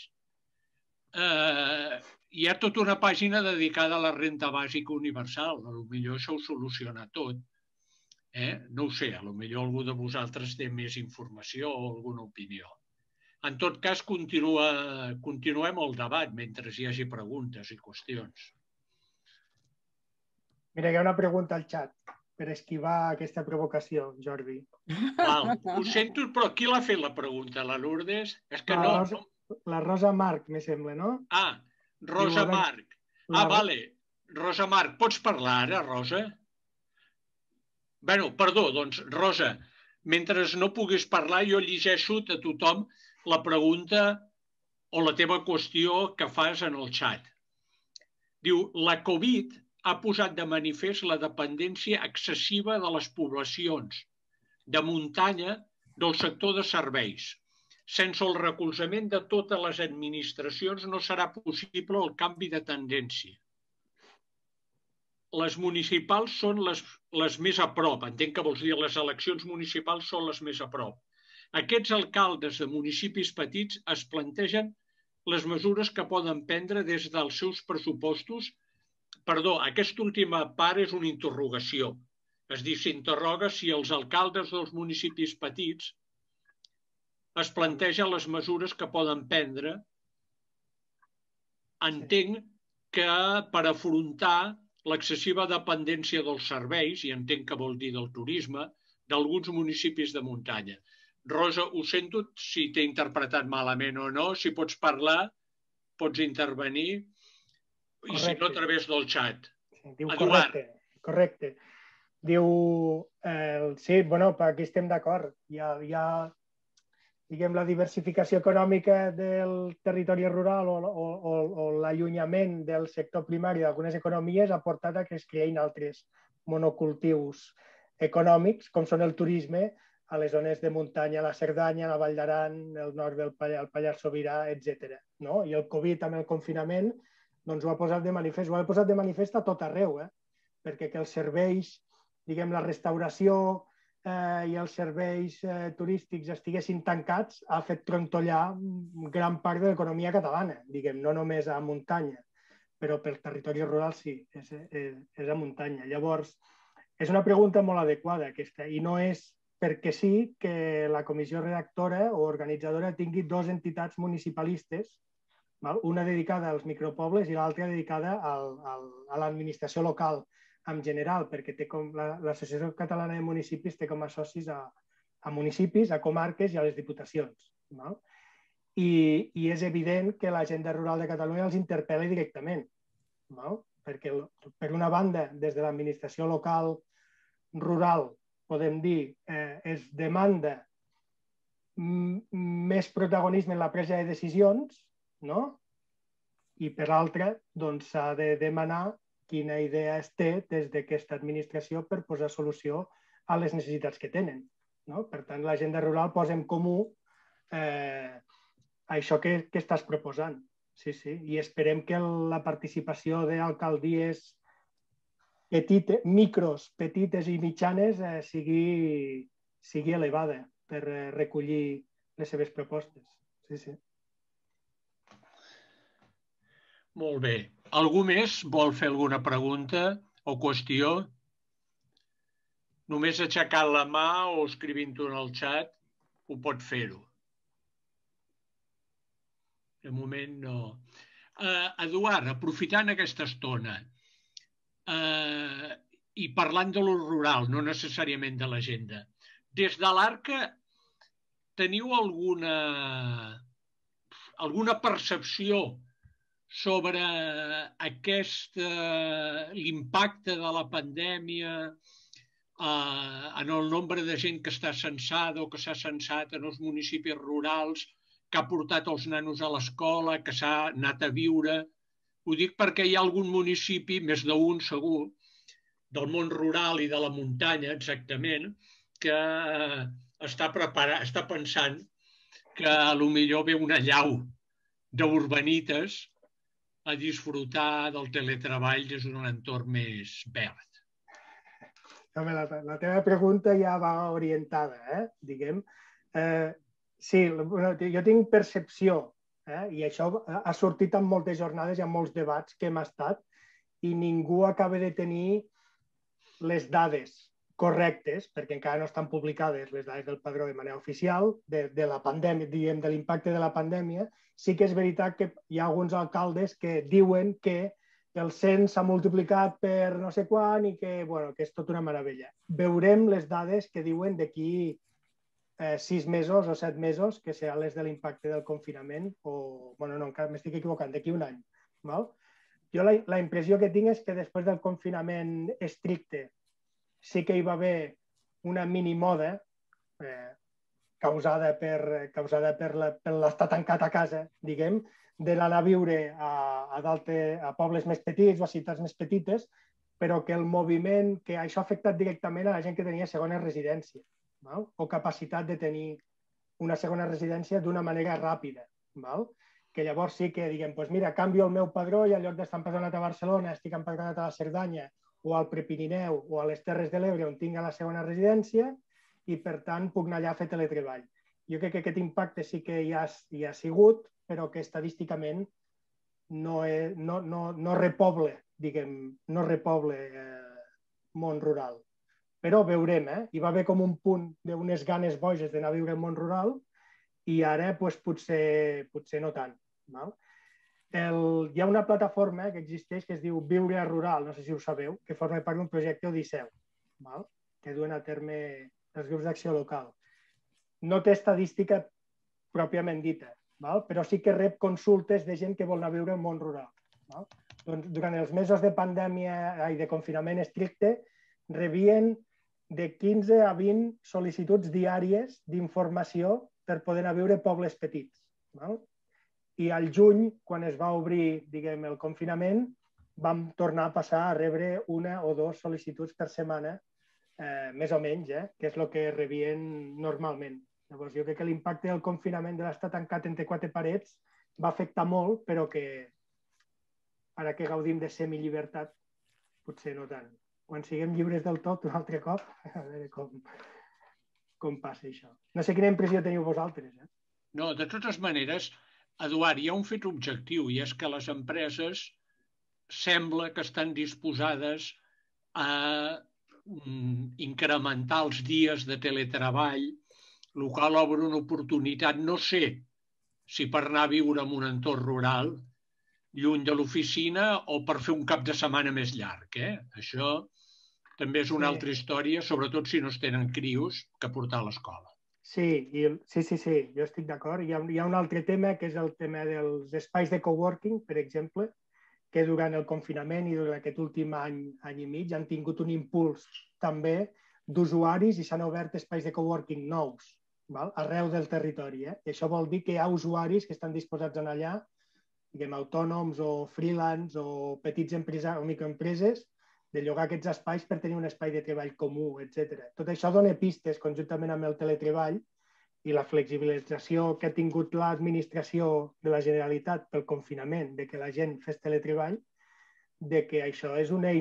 Hi ha tota una pàgina dedicada a la renda bàsica universal. Potser això ho soluciona tot. No ho sé, potser algú de vosaltres té més informació o alguna opinió. En tot cas, continuem el debat mentre hi hagi preguntes i qüestions. Mira, hi ha una pregunta al xat per esquivar aquesta provocació, Jordi. Ho sento, però qui l'ha fet la pregunta? La Lourdes? És que no... La Rosa Marc, me sembla, no? Ah, Rosa Marc. Vale. Rosa Marc, pots parlar ara, Rosa? Perdó, doncs, Rosa, mentre no puguis parlar, jo llegeixo a tothom la pregunta o la teva qüestió que fas en el xat. Diu, la Covid ha posat de manifest la dependència excessiva de les poblacions de muntanya del sector de serveis. Sense el recolzament de totes les administracions no serà possible el canvi de tendència. Les municipals són les més a prop. Entenc que vols dir les eleccions municipals són les més a prop. Aquests alcaldes de municipis petits es plantegen les mesures que poden prendre des dels seus pressupostos. Perdó, aquesta última part és una interrogació. Es diu, s'interroga si els alcaldes dels municipis petits es plantegen les mesures que poden prendre. Entenc que per afrontar l'excessiva dependència dels serveis, i entenc que vol dir del turisme, d'alguns municipis de muntanya. Rosa, ho sento si t'he interpretat malament o no, si pots parlar, pots intervenir, i si no, a través del xat. Eduard. Correcte. Diu, sí, bueno, aquí estem d'acord. Hi ha, diguem, la diversificació econòmica del territori rural o l'allunyament del sector primari d'algunes economies ha portat a que es creïn altres monocultius econòmics, com són el turisme, a les zones de muntanya, la Cerdanya, la Vall d'Aran, el nord del Pallars Sobirà, etc. I el Covid, amb el confinament, doncs ho ha posat de manifest. Ho ha posat de manifest a tot arreu, perquè que els serveis, diguem, la restauració i els serveis turístics estiguessin tancats ha fet trontollar gran part de l'economia catalana, diguem, no només a muntanya, però pel territori rural sí, és a muntanya. Llavors, és una pregunta molt adequada aquesta, i no és perquè sí que la comissió redactora o organitzadora tingui dues entitats municipalistes, una dedicada als micropobles i l'altra dedicada a l'administració local en general, perquè l'Associació Catalana de Municipis té com a socis a municipis, a comarques i a les diputacions. I és evident que l'agenda rural de Catalunya els interpel·la directament, perquè, per una banda, des de l'administració local rural, podem dir, es demanda més protagonisme en la presa de decisions, i per l'altra, s'ha de demanar quina idea es té des d'aquesta administració per posar solució a les necessitats que tenen. Per tant, l'agenda rural posa en comú això que estàs proposant. Sí, sí. I esperem que la participació d'alcaldies micros, petites i mitjanes sigui elevada per recollir les seves propostes. Sí, sí. Molt bé. Algú més vol fer alguna pregunta o qüestió? Només aixecant la mà o escrivint-ho en el xat ho pot fer-ho. De moment no. Eduard, aprofitant aquesta estona i parlant de lo rural, no necessàriament de l'agenda, des de l'Arca teniu alguna percepció sobre l'impacte de la pandèmia en el nombre de gent que està censada o que s'ha censat en els municipis rurals, que ha portat els nanos a l'escola, que s'ha anat a viure? Ho dic perquè hi ha algun municipi, més d'un segur, del món rural i de la muntanya, exactament, que està pensant que potser ve una allau d'urbanites a disfrutar del teletreball des d'un entorn més verd. La teva pregunta ja va orientada, diguem. Sí, jo tinc percepció, i això ha sortit en moltes jornades i en molts debats que hem estat, i ningú acaba de tenir les dades correctes, perquè encara no estan publicades les dades del padró de manera oficial, de la pandèmia, diguem, de l'impacte de la pandèmia. Sí que és veritat que hi ha alguns alcaldes que diuen que el cens s'ha multiplicat per no sé quan i que és tot una meravella. Veurem les dades que diuen d'aquí 6 mesos o 7 mesos, que seran les de l'impacte del confinament, o, no, encara m'estic equivocant, d'aquí un any. Jo la impressió que tinc és que després del confinament estricte sí que hi va haver una minimoda causada per l'estar tancat a casa, diguem, d'anar a viure a pobles més petits o a ciutats més petites, però que el moviment, que això ha afectat directament a la gent que tenia segona residència, val? O capacitat de tenir una segona residència d'una manera ràpida. Val? Que llavors sí que diguem, doncs mira, canvio el meu padró i en lloc d'estar empadronat a Barcelona estic empadronat a la Cerdanya o al Prepirineu o a les Terres de l'Ebre on tinc la segona residència i per tant puc anar allà a fer teletreball. Jo crec que aquest impacte sí que hi ha sigut, però que estadísticament no repoble, diguem, no repoble món rural. Però veurem, hi va haver com un punt d'unes ganes boges d'anar a viure al món rural i ara doncs, potser no tant. Val? Hi ha una plataforma que existeix que es diu Viure a Rural, no sé si ho sabeu, que forma part d'un projecte Odisseu, val? Que duen a terme els grups d'acció local. No té estadística pròpiament dita, val? Però sí que rep consultes de gent que vol anar a viure al món rural. Val? Doncs, durant els mesos de pandèmia i de confinament estricte rebien de 15 a 20 sol·licituds diàries d'informació per poder anar a viure a pobles petits. Val? I al juny, quan es va obrir diguem, el confinament, vam tornar a passar a rebre una o dues sol·licituds per setmana, més o menys, que és el que rebien normalment. Llavors, jo crec que l'impacte del confinament de l'estar tancat entre quatre parets va afectar molt, però que ara que gaudim de semillibertat, potser no tant. Quan siguem lliures del tot, un altre cop, a veure com passa això. No sé quina impressió teniu vosaltres. No, de totes maneres, Eduard, hi ha un fet objectiu i és que les empreses sembla que estan disposades a incrementar els dies de teletreball, el qual obre una oportunitat, no sé si per anar a viure en un entorn rural, lluny de l'oficina o per fer un cap de setmana més llarg. Això també és una altra història, sobretot si no es tenen crios que portar a l'escola. Sí, jo estic d'acord. Hi ha un altre tema, que és el tema dels espais de coworking, per exemple, que durant el confinament i durant aquest últim any i mig han tingut un impuls també d'usuaris i s'han obert espais de coworking nous, arreu del territori. I això vol dir que hi ha usuaris que estan disposats a anar allà, diguem, autònoms o freelance o petits empresaris o microempreses, de llogar aquests espais per tenir un espai de treball comú, etc. Tot això dona pistes, conjuntament amb el teletreball i la flexibilització que ha tingut l'administració de la Generalitat pel confinament, de que la gent fes teletreball, de que això és una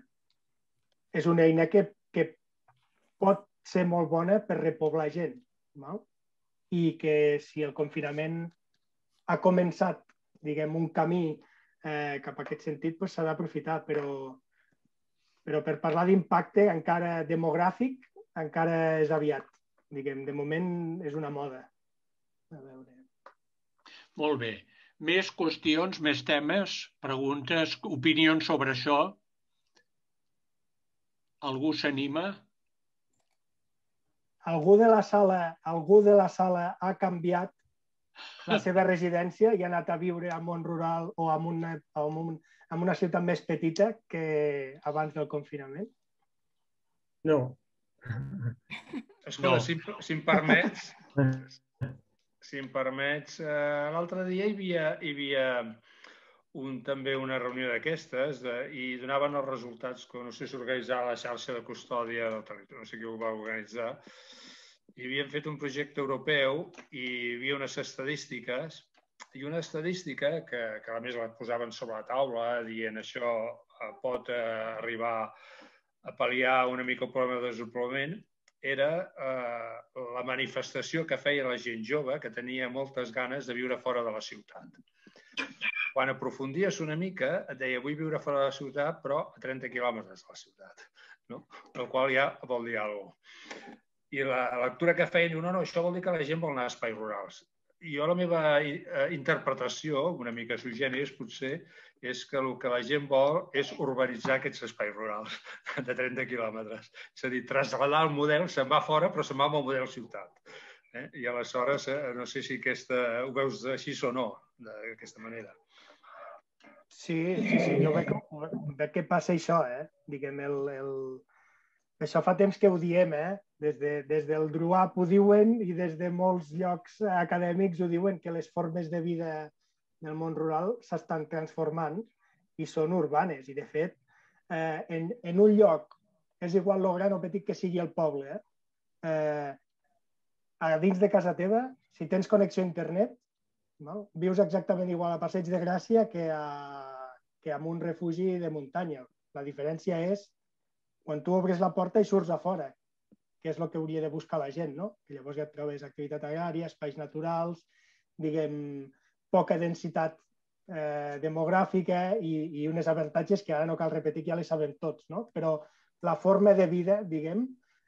eina que pot ser molt bona per repoblar gent. I que si el confinament ha començat, diguem, un camí cap a aquest sentit, s'ha d'aprofitar, però per parlar d'impacte encara demogràfic, encara és aviat. Diguem, de moment és una moda. A veure. Molt bé. Més qüestions, més temes, preguntes, opinions sobre això? Algú s'anima? Algú de la sala ha canviat la seva residència i ha anat a viure al món rural o en una ciutat més petita que abans del confinament? No. Escolta, si em permets, l'altre dia hi havia també una reunió d'aquestes i donaven els resultats, que no sé si organitzava la xarxa de custòdia del territori, no sé qui ho va organitzar, i havien fet un projecte europeu i hi havia unes estadístiques, i una estadística que a més la posaven sobre la taula dient això pot arribar a pal·liar una mica el problema de despoblament, era la manifestació que feia la gent jove que tenia moltes ganes de viure fora de la ciutat. Quan aprofundies una mica, et deia vull viure fora de la ciutat però a 30 quilòmetres de la ciutat, el qual ja vol dir alguna cosa. I la lectura que feien diu no, això vol dir que la gent vol anar a espais rurals. I jo la meva interpretació, una mica suggeris potser, és que el que la gent vol és urbanitzar aquests espais rurals de 30 quilòmetres. És a dir, traslladar el model, se'n va fora però se'n va amb el model ciutat. I aleshores no sé si ho veus així o no, d'aquesta manera. Sí, jo veig que passa això, diguem, Això fa temps que ho diem, des del DRUAP ho diuen i des de molts llocs acadèmics ho diuen, que les formes de vida del món rural s'estan transformant i són urbanes. I, de fet, en un lloc, és igual lo gran o petit que sigui el poble, a dins de casa teva, si tens connexió a internet, vius exactament igual a Passeig de Gràcia que en un refugi de muntanya. La diferència és quan tu obres la porta i surts a fora, que és el que hauria de buscar la gent, no? Que llavors ja et trobes activitat agrària, espais naturals, diguem, poca densitat demogràfica i uns avantatges que ara no cal repetir, que ja les sabem tots, no? Però la forma de vida, diguem,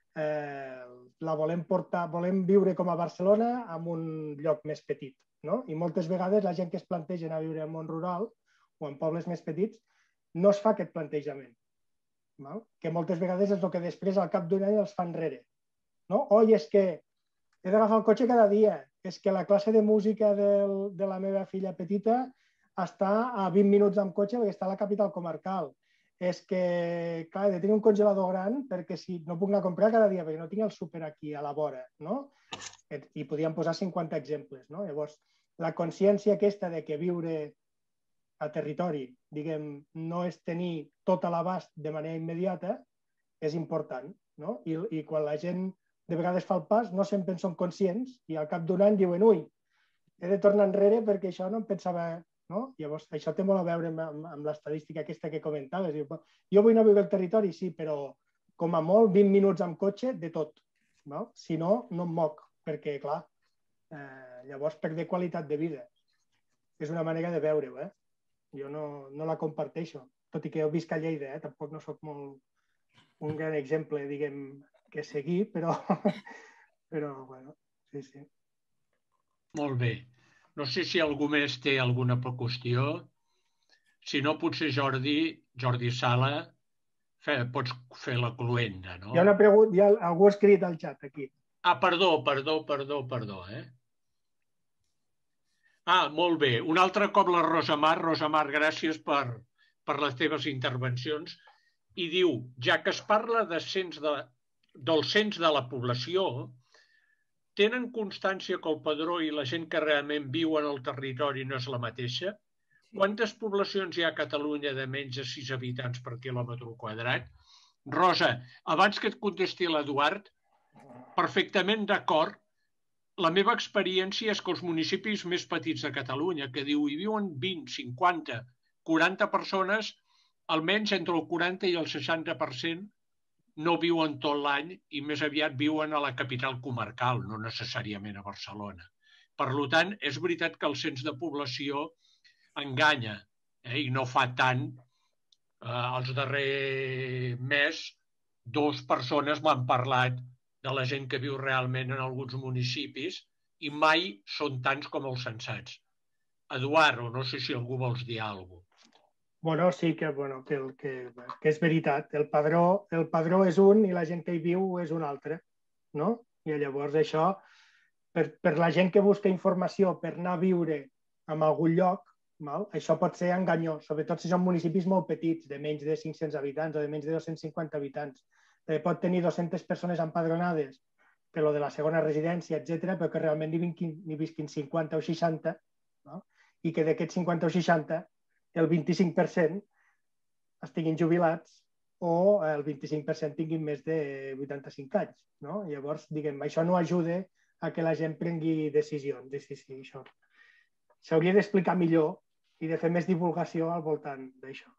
la volem portar, volem viure com a Barcelona en un lloc més petit, no? I moltes vegades la gent que es planteja anar a viure al món rural o en pobles més petits no es fa aquest plantejament, que moltes vegades és el que després al cap d'un any els fa enrere. Oi, és que he d'agafar el cotxe cada dia, és que la classe de música de la meva filla petita està a 20 minuts amb cotxe perquè està a la capital comarcal. És que, clar, he de tenir un congelador gran perquè no puc anar a comprar cada dia, perquè no tinc el súper aquí a la vora, no? I podríem posar 50 exemples, no? Llavors, la consciència aquesta de que viure a territori, diguem, no és tenir tot a l'abast de manera immediata, és important, no? I quan la gent de vegades fa el pas, no sempre en són conscients i al cap d'un any diuen, ui, he de tornar enrere perquè això no em pensava, no? Llavors, això té molt a veure amb l'estadística aquesta que comentaves. Jo vull anar a viure al territori, sí, però com a molt 20 minuts amb cotxe de tot. Si no, no em moc, perquè, clar, llavors perdré qualitat de vida. És una manera de veure-ho, Jo no la comparteixo, tot i que jo visc a Lleida, tampoc no soc un gran exemple, diguem, que seguir, però bueno, sí, sí. Molt bé. No sé si algú més té alguna qüestió. Si no, potser Jordi Sala, pots fer la cluenda, no? Hi ha una pregunta, algú ha escrit al xat aquí. Perdó. Molt bé. Un altre cop la Rosa Mar. Rosa Mar, gràcies per les teves intervencions. I diu, ja que es parla del cens de la població, tenen constància que el padró i la gent que realment viuen al territori no és la mateixa? Quantes poblacions hi ha a Catalunya de menys de 6 habitants per quilòmetre quadrat? Rosa, abans que et contesti l'Eduard, perfectament d'acord. La meva experiència és que els municipis més petits de Catalunya, que diu hi viuen 20, 50, 40 persones, almenys entre el 40 i el 60% no viuen tot l'any i més aviat viuen a la capital comarcal, no necessàriament a Barcelona. Per tant, és veritat que el cens de població enganya i no fa tant. Els darrers mes, 2 persones m'han parlat de la gent que viu realment en alguns municipis i mai són tants com els censats. Eduard, no sé si algú vols dir alguna cosa. Bueno, sí que és veritat. El padró és un i la gent que hi viu és un altre, no? I llavors això, per la gent que busca informació per anar a viure en algun lloc, això pot ser enganyós, sobretot si són municipis molt petits, de menys de 500 habitants o de menys de 250 habitants. Pot tenir 200 persones empadronades per lo de la segona residència, etc., però que realment n'hi visquin 50 o 60, i que d'aquests 50 o 60 el 25% estiguin jubilats o el 25% tinguin més de 85 anys. Llavors, diguem, això no ajuda a que la gent prengui decisions. Sí, això s'hauria d'explicar millor i de fer més divulgació al voltant d'això.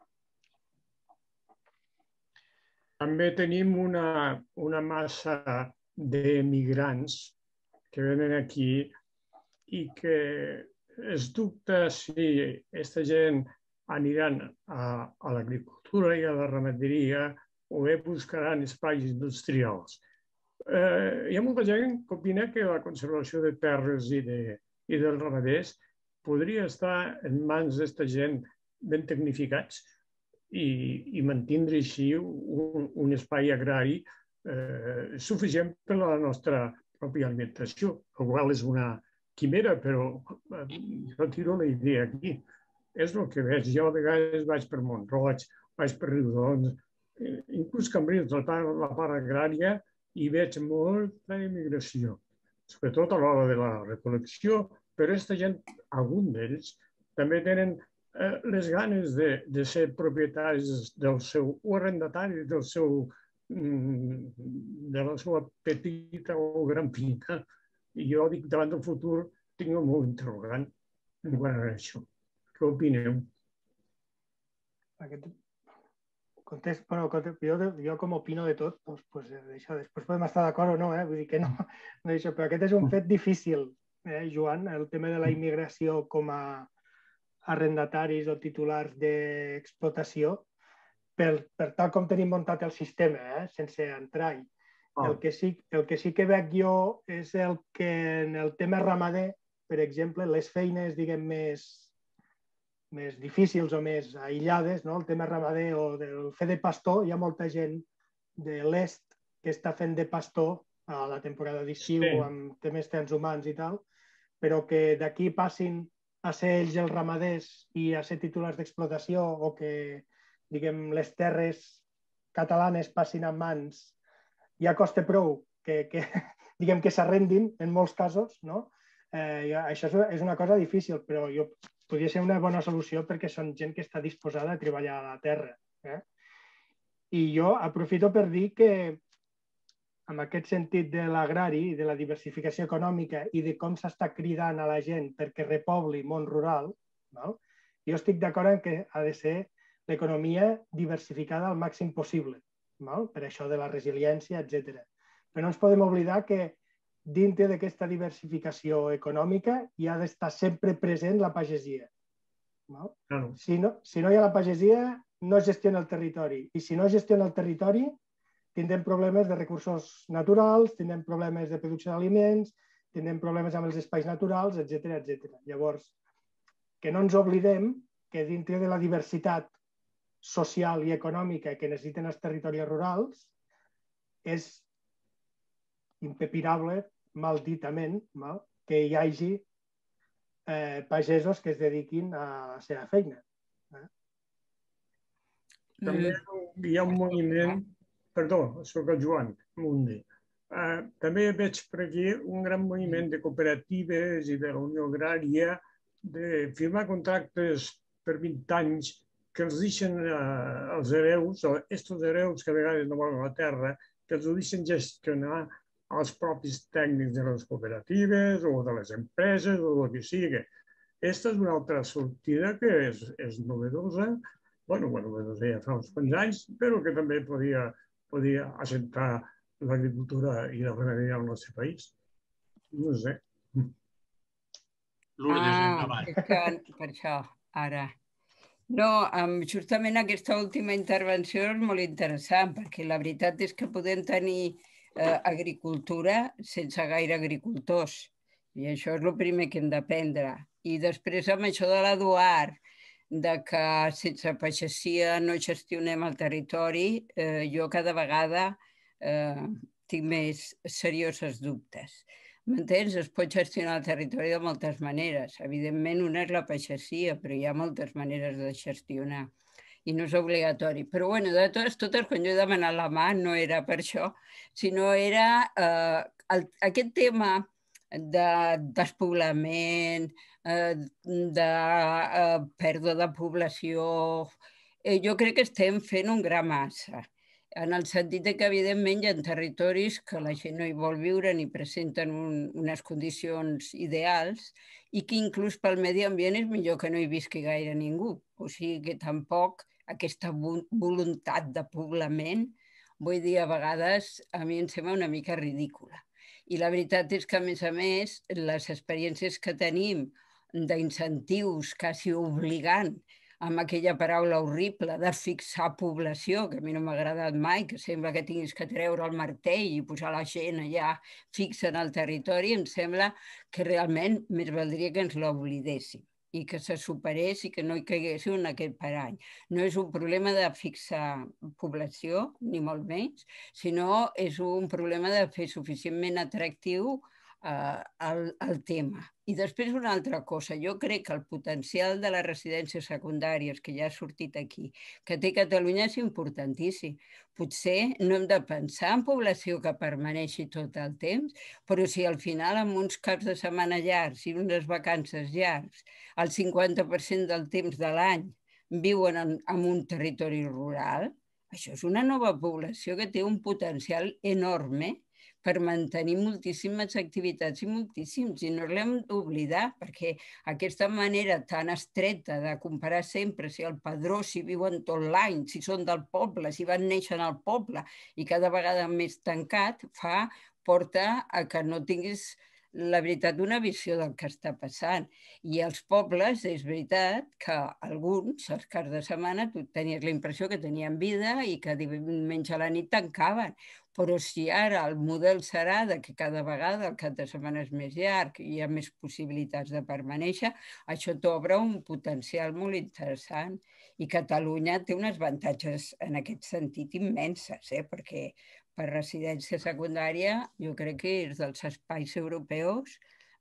També tenim una massa de migrants que venen aquí i que es dubta si aquesta gent aniran a l'agricultura i a la ramaderia o bé buscaran espais industrials. Hi ha molta gent que opina que la conservació de terres i dels ramaders podria estar en mans d'aquesta gent ben tecnificats i mantindre així un espai agrari suficient per a la nostra pròpia alimentació. El qual és una quimera, però jo tiro la idea aquí. És el que veig. Jo a vegades vaig per Mont-roig, vaig per Riudoms inclús Cambrils, la part agrària, hi veig molta immigració, sobretot a l'hora de la recol·lecció, però aquesta gent, algun d'ells, també tenen les ganes de ser propietaris del seu, o arrendataris del seu, de la seva petita o gran finca. I jo dic, davant del futur, tinc molt interrogant quant a això. Què opineu? Jo com opino de tot, després podem estar d'acord o no, vull dir que no, però aquest és un fet difícil, Joan, el tema de la immigració com a arrendataris o titulars d'explotació, per tal com tenim muntat el sistema, sense entrar-hi. El que sí que veig jo és el que en el tema ramader, per exemple, les feines, diguem, més difícils o més aïllades, el tema ramader o del fer de pastor, hi ha molta gent de l'est que està fent de pastor a la temporada d'estiu o amb temes transhumants i tal, però que d'aquí passin a ser ells els ramaders i a ser titulars d'explotació o que, diguem, les terres catalanes passin a mans, ja costa prou que s'arrendin en molts casos, no? Això és una cosa difícil, però podria ser una bona solució perquè són gent que està disposada a treballar a la terra. I jo aprofito per dir que en aquest sentit de l'agrari, de la diversificació econòmica i de com s'està cridant a la gent perquè repobli món rural, jo estic d'acord en que ha de ser l'economia diversificada al màxim possible, per això de la resiliència, etc. Però no ens podem oblidar que dintre d'aquesta diversificació econòmica hi ha d'estar sempre present la pagesia. Si no hi ha la pagesia, no es gestiona el territori. I si no es gestiona el territori, tindrem problemes de recursos naturals, tindrem problemes de producció d'aliments, tindrem problemes amb els espais naturals, etc. Llavors, que no ens oblidem que dintre de la diversitat social i econòmica que necessiten els territoris rurals és impepinable, malditament, que hi hagi pagesos que es dediquin a la seva feina. També hi ha un moviment, perdó, soc el Joan Mundi, també veig per aquí un gran moviment de cooperatives i de la Unió Agrària de firmar contractes per 20 anys que els deixen els hereus, o estos hereus que a vegades no volen la terra, que els deixen gestionar els propis tècnics de les cooperatives o de les empreses o el que sigui. Aquesta és una altra sortida que és novedosa, novedosa ja fa uns quants anys, però que també podia assentar l'agricultura i la ramaderia al nostre país. No sé. Lourdes, endavant. Per això, ara. No, justament aquesta última intervenció és molt interessant, perquè la veritat és que podem tenir agricultura sense gaire agricultors. I això és el primer que hem d'aprendre. I després amb això de l'Eduard, que sense pagesia no gestionem el territori, jo cada vegada tinc més seriosos dubtes. M'entens? Es pot gestionar el territori de moltes maneres. Evidentment, una és la pagesia, però hi ha moltes maneres de gestionar i no és obligatori. Però, de totes, quan jo he demanat la mà, no era per això, sinó era aquest tema de despoblament, de pèrdua de població. Jo crec que estem fent un gra massa, en el sentit que, evidentment, hi ha territoris que la gent no hi vol viure ni presenten unes condicions ideals i que inclús pel medi ambient és millor que no hi visqui gaire ningú. O sigui que tampoc aquesta voluntat de poblament, vull dir, a vegades a mi em sembla una mica ridícula. I la veritat és que, a més, les experiències que tenim d'incentius quasi obligant amb aquella paraula horrible de fixar població, que a mi no m'ha agradat mai, que sembla que tinguis que treure el martell i posar la gent allà fixa en el territori, em sembla que realment més valdria que ens l'oblidéssim i que se superés i que no hi caiguéssiu en aquest parany. No és un problema de fixar població, ni molt menys, sinó és un problema de fer suficientment atractiu el tema. I després una altra cosa, jo crec que el potencial de les residències secundàries, que ja ha sortit aquí, que té Catalunya és importantíssim. Potser no hem de pensar en població que permaneixi tot el temps, però si al final amb uns caps de setmana llargs i unes vacances llargs, el 50% del temps de l'any viuen en un territori rural, això és una nova població que té un potencial enorme per mantenir moltíssimes activitats i moltíssims, i no l'hem d'oblidar, perquè aquesta manera tan estreta de comparar sempre si el padró, si viuen tot l'any, si són del poble, si van néixer al poble, i cada vegada més tancat, porta a que no tinguis la veritat, una visió del que està passant. I als pobles és veritat que alguns, els caps de setmana, tu tenies la impressió que tenien vida i que diumenge a la nit tancaven. Però si ara el model serà de que cada vegada el cap de setmana és més llarg i hi ha més possibilitats de permanèixer, això t'obre un potencial molt interessant. I Catalunya té uns avantatges en aquest sentit immenses, perquè per residència secundària jo crec que és dels espais europeus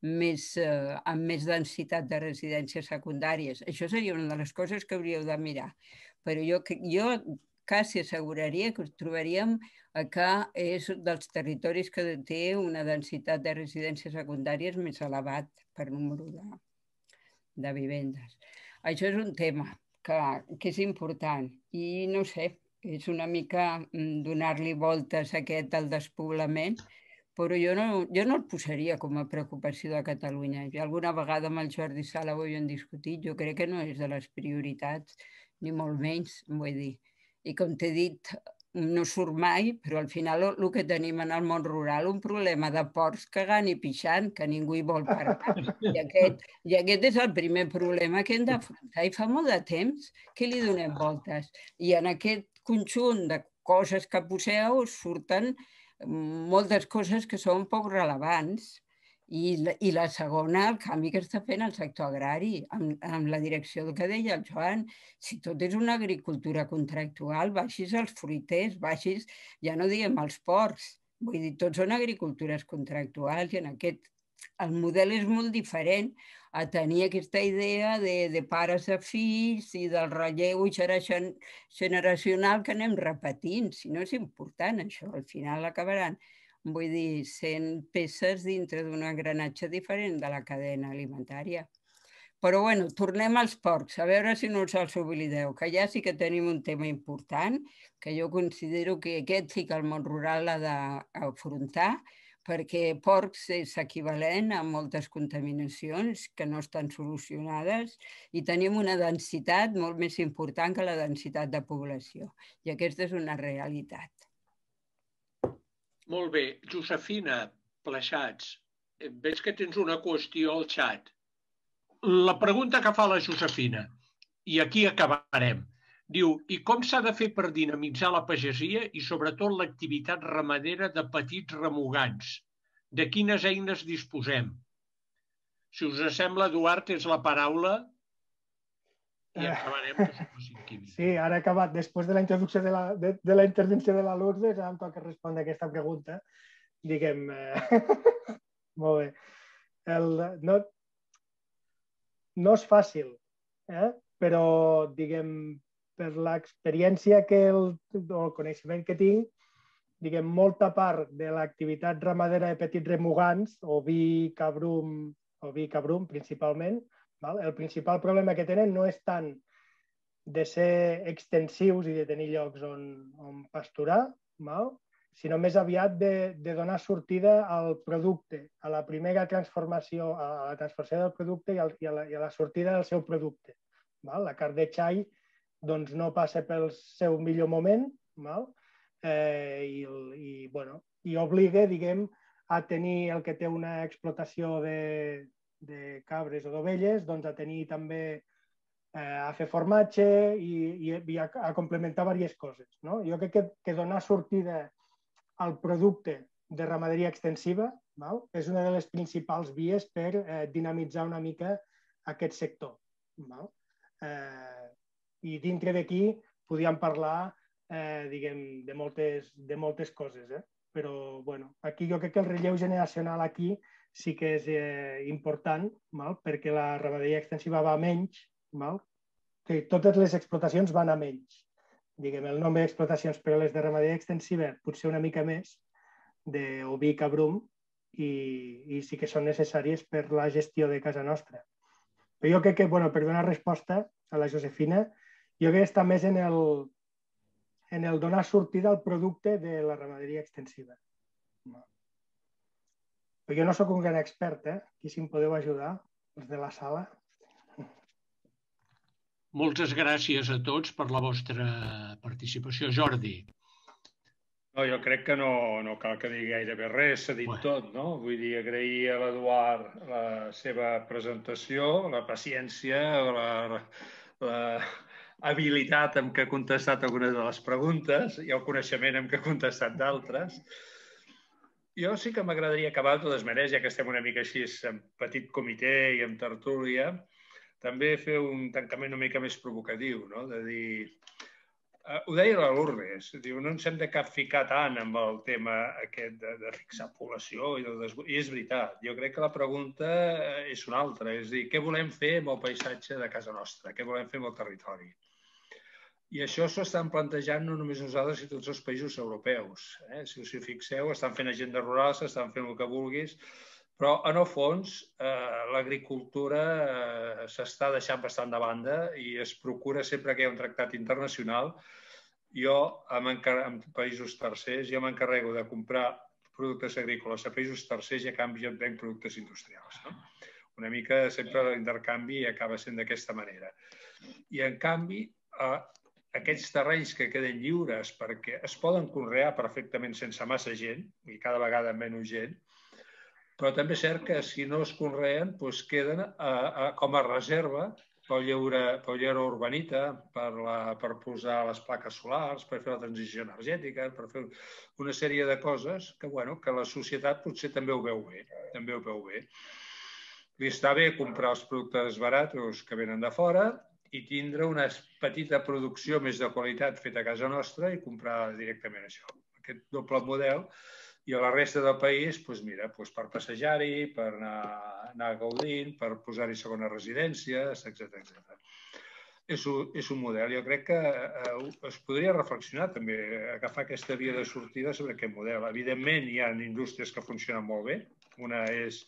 amb més densitat de residències secundàries. Això seria una de les coses que hauríeu de mirar. Però jo quasi asseguraria que us trobaríem que és dels territoris que té una densitat de residències secundàries més elevat per número de vivendes. Això és un tema que és important i no sé, és una mica donar-li voltes a al despoblament, però jo no el posaria com a preocupació de Catalunya. Jo alguna vegada amb el Jordi Sala ho havíem discutit, jo crec que no és de les prioritats, ni molt menys, vull dir. I com t'he dit, no surt mai, però al final el que tenim en el món rural, un problema de porcs cagant i pixant, que ningú hi vol parar. I aquest és el primer problema que hem d'afrontar. I fa molt de temps que li donem voltes. I en aquest conjunt de coses que poseu surten moltes coses que són poc rellevants. I la segona, el canvi que està fent el sector agrari, amb la direcció del que deia el Joan. Si tot és una agricultura contractual, baixis els fruiters, baixis, ja no diguem els porcs, vull dir, tots són agricultures contractuals i en aquest el model és molt diferent a tenir aquesta idea de pares a fills i del relleu generacional que anem repetint. Si no és important això, al final acabaran, vull dir, sent peces dintre d'un engranatge diferent de la cadena alimentària. Però, bueno, tornem als porcs, a veure si no us els oblideu, que ja sí que tenim un tema important, que jo considero que aquest sí que el món rural l'ha d'afrontar, perquè porcs és equivalent a moltes contaminacions que no estan solucionades i tenim una densitat molt més important que la densitat de població. I aquesta és una realitat. Molt bé. Josefina Pleixats, veig que tens una qüestió al xat. La pregunta que fa la Josefina, i aquí acabarem, diu, i com s'ha de fer per dinamitzar la pagesia i sobretot l'activitat ramadera de petits remugants? De quines eines disposem? Si us sembla, Eduard, és la paraula i acabarem. Sí, ara he acabat. Després de la introducció de la intervenció de la Lourdes, ara em toca respondre aquesta pregunta. Diguem, molt bé. No és fàcil, però, diguem, per l'experiència o el coneixement que tinc, diguem, molta part de l'activitat ramadera de petits remugants, oví, cabrum principalment, el principal problema que tenen no és tant de ser extensius i de tenir llocs on pasturar, sinó més aviat de donar sortida al producte, a la primera transformació, a la transformació del producte i a la sortida del seu producte. La carn de xai no passa pel seu millor moment i obliga, diguem, a tenir el que té una explotació de cabres o d'ovelles, a tenir també a fer formatge i a complementar diverses coses. Jo crec que donar sortida al producte de ramaderia extensiva és una de les principals vies per dinamitzar una mica aquest sector. I dintre d'aquí podríem parlar de moltes coses, però aquí jo crec que el relleu generacional aquí sí que és important, perquè la ramaderia extensiva va a menys, que totes les explotacions van a menys. Diguem, el nombre d'explotacions, però les de ramaderia extensiva potser una mica més, d'oví, cabrum, i sí que són necessàries per la gestió de casa nostra. Però jo crec que, per donar resposta a la Josefina, jo crec que està més en el donar sortida al producte de la ramaderia extensiva. Però jo no sóc un gran expert, i si em podeu ajudar, els de la sala. Moltes gràcies a tots per la vostra participació. Jordi. No, jo crec que no cal que digui gairebé res, s'ha dit tot, no? Vull dir, agrair a l'Eduard la seva presentació, la paciència, l'habilitat amb què ha contestat algunes de les preguntes i el coneixement amb què ha contestat d'altres. Jo sí que m'agradaria acabar, de totes maneres, ja que estem una mica així en petit comitè i en tertúlia, també fer un tancament una mica més provocatiu, no? De dir... Ho deia la Lourdes, no ens hem de capficar tant amb el tema aquest de fixar població i és veritat. Jo crec que la pregunta és una altra, és dir, què volem fer amb el paisatge de casa nostra? Què volem fer amb el territori? I això s'ho estan plantejant no només nosaltres, sinó tots els països europeus. Si us hi fixeu, estan fent agenda rural, estan fent el que vulguis, però en el fons l'agricultura s'està deixant bastant de banda i es procura sempre que hi ha un tractat internacional. Jo, en països tercers, jo m'encarrego de comprar productes agrícoles a països tercers i a canvi jo venc productes industrials. Una mica sempre l'intercanvi acaba sent d'aquesta manera. I en canvi, aquests terrenys que queden lliures perquè es poden conrear perfectament sense massa gent i cada vegada menys gent, però també és cert que si no es conreen queden com a reserva pel lleure urbanita, per posar les plaques solars, per fer la transició energètica, per fer una sèrie de coses que la societat potser també ho veu bé. Li està bé comprar els productes barats que venen de fora i tindre una petita producció més de qualitat feta a casa nostra i comprar directament això. Aquest doble model. I a la resta del país, per passejar-hi, per anar gaudint, per posar-hi segona residència, etc. És un model. Jo crec que es podria reflexionar també, agafar aquesta via de sortida sobre aquest model. Evidentment, hi ha indústries que funcionen molt bé. Una és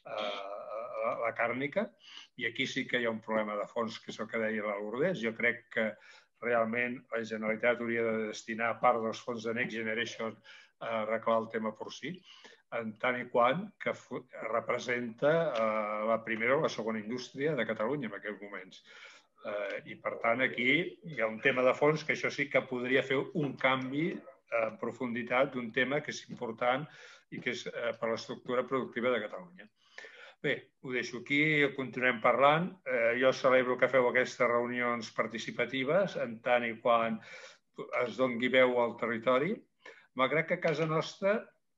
la càrnica, i aquí sí que hi ha un problema de fons, que és el que deia la Lourdes. Jo crec que realment la Generalitat hauria de destinar part dels fons de Next Generation a arreglar el tema porcí, en tant i quant que representa la primera o la segona indústria de Catalunya en aquests moments. I, per tant, aquí hi ha un tema de fons que això sí que podria fer un canvi en profunditat d'un tema que és important i que és per l'estructura productiva de Catalunya. Bé, ho deixo aquí, continuem parlant. Jo celebro que feu aquestes reunions participatives en tant i quant es doni veu al territori. Malgrat que a casa nostra,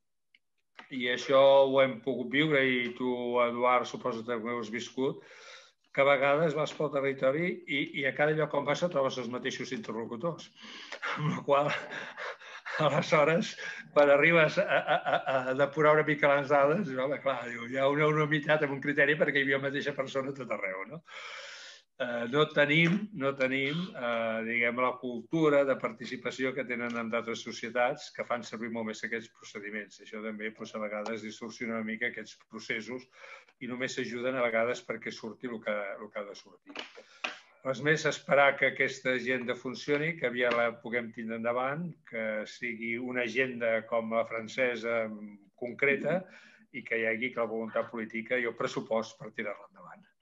i això ho hem pogut viure i tu, Eduard, suposo que ho has viscut, que a vegades vas pel territori i a cada lloc on vas trobes els mateixos interlocutors. Amb la qual aleshores, quan arribes a depurar una mica les dades, clar, hi ha una unitat amb un criteri perquè hi havia la mateixa persona a tot arreu, no? No tenim, diguem, la cultura de participació que tenen en d'altres societats que fan servir molt més aquests procediments. Això també a vegades distorsiona una mica aquests processos i només s'ajuden a vegades perquè surti el que ha de sortir. Res més, esperar que aquesta agenda funcioni, que aviat la puguem tindre endavant, que sigui una agenda com la francesa concreta i que hi hagi la voluntat política i el pressupost per tirar-la endavant.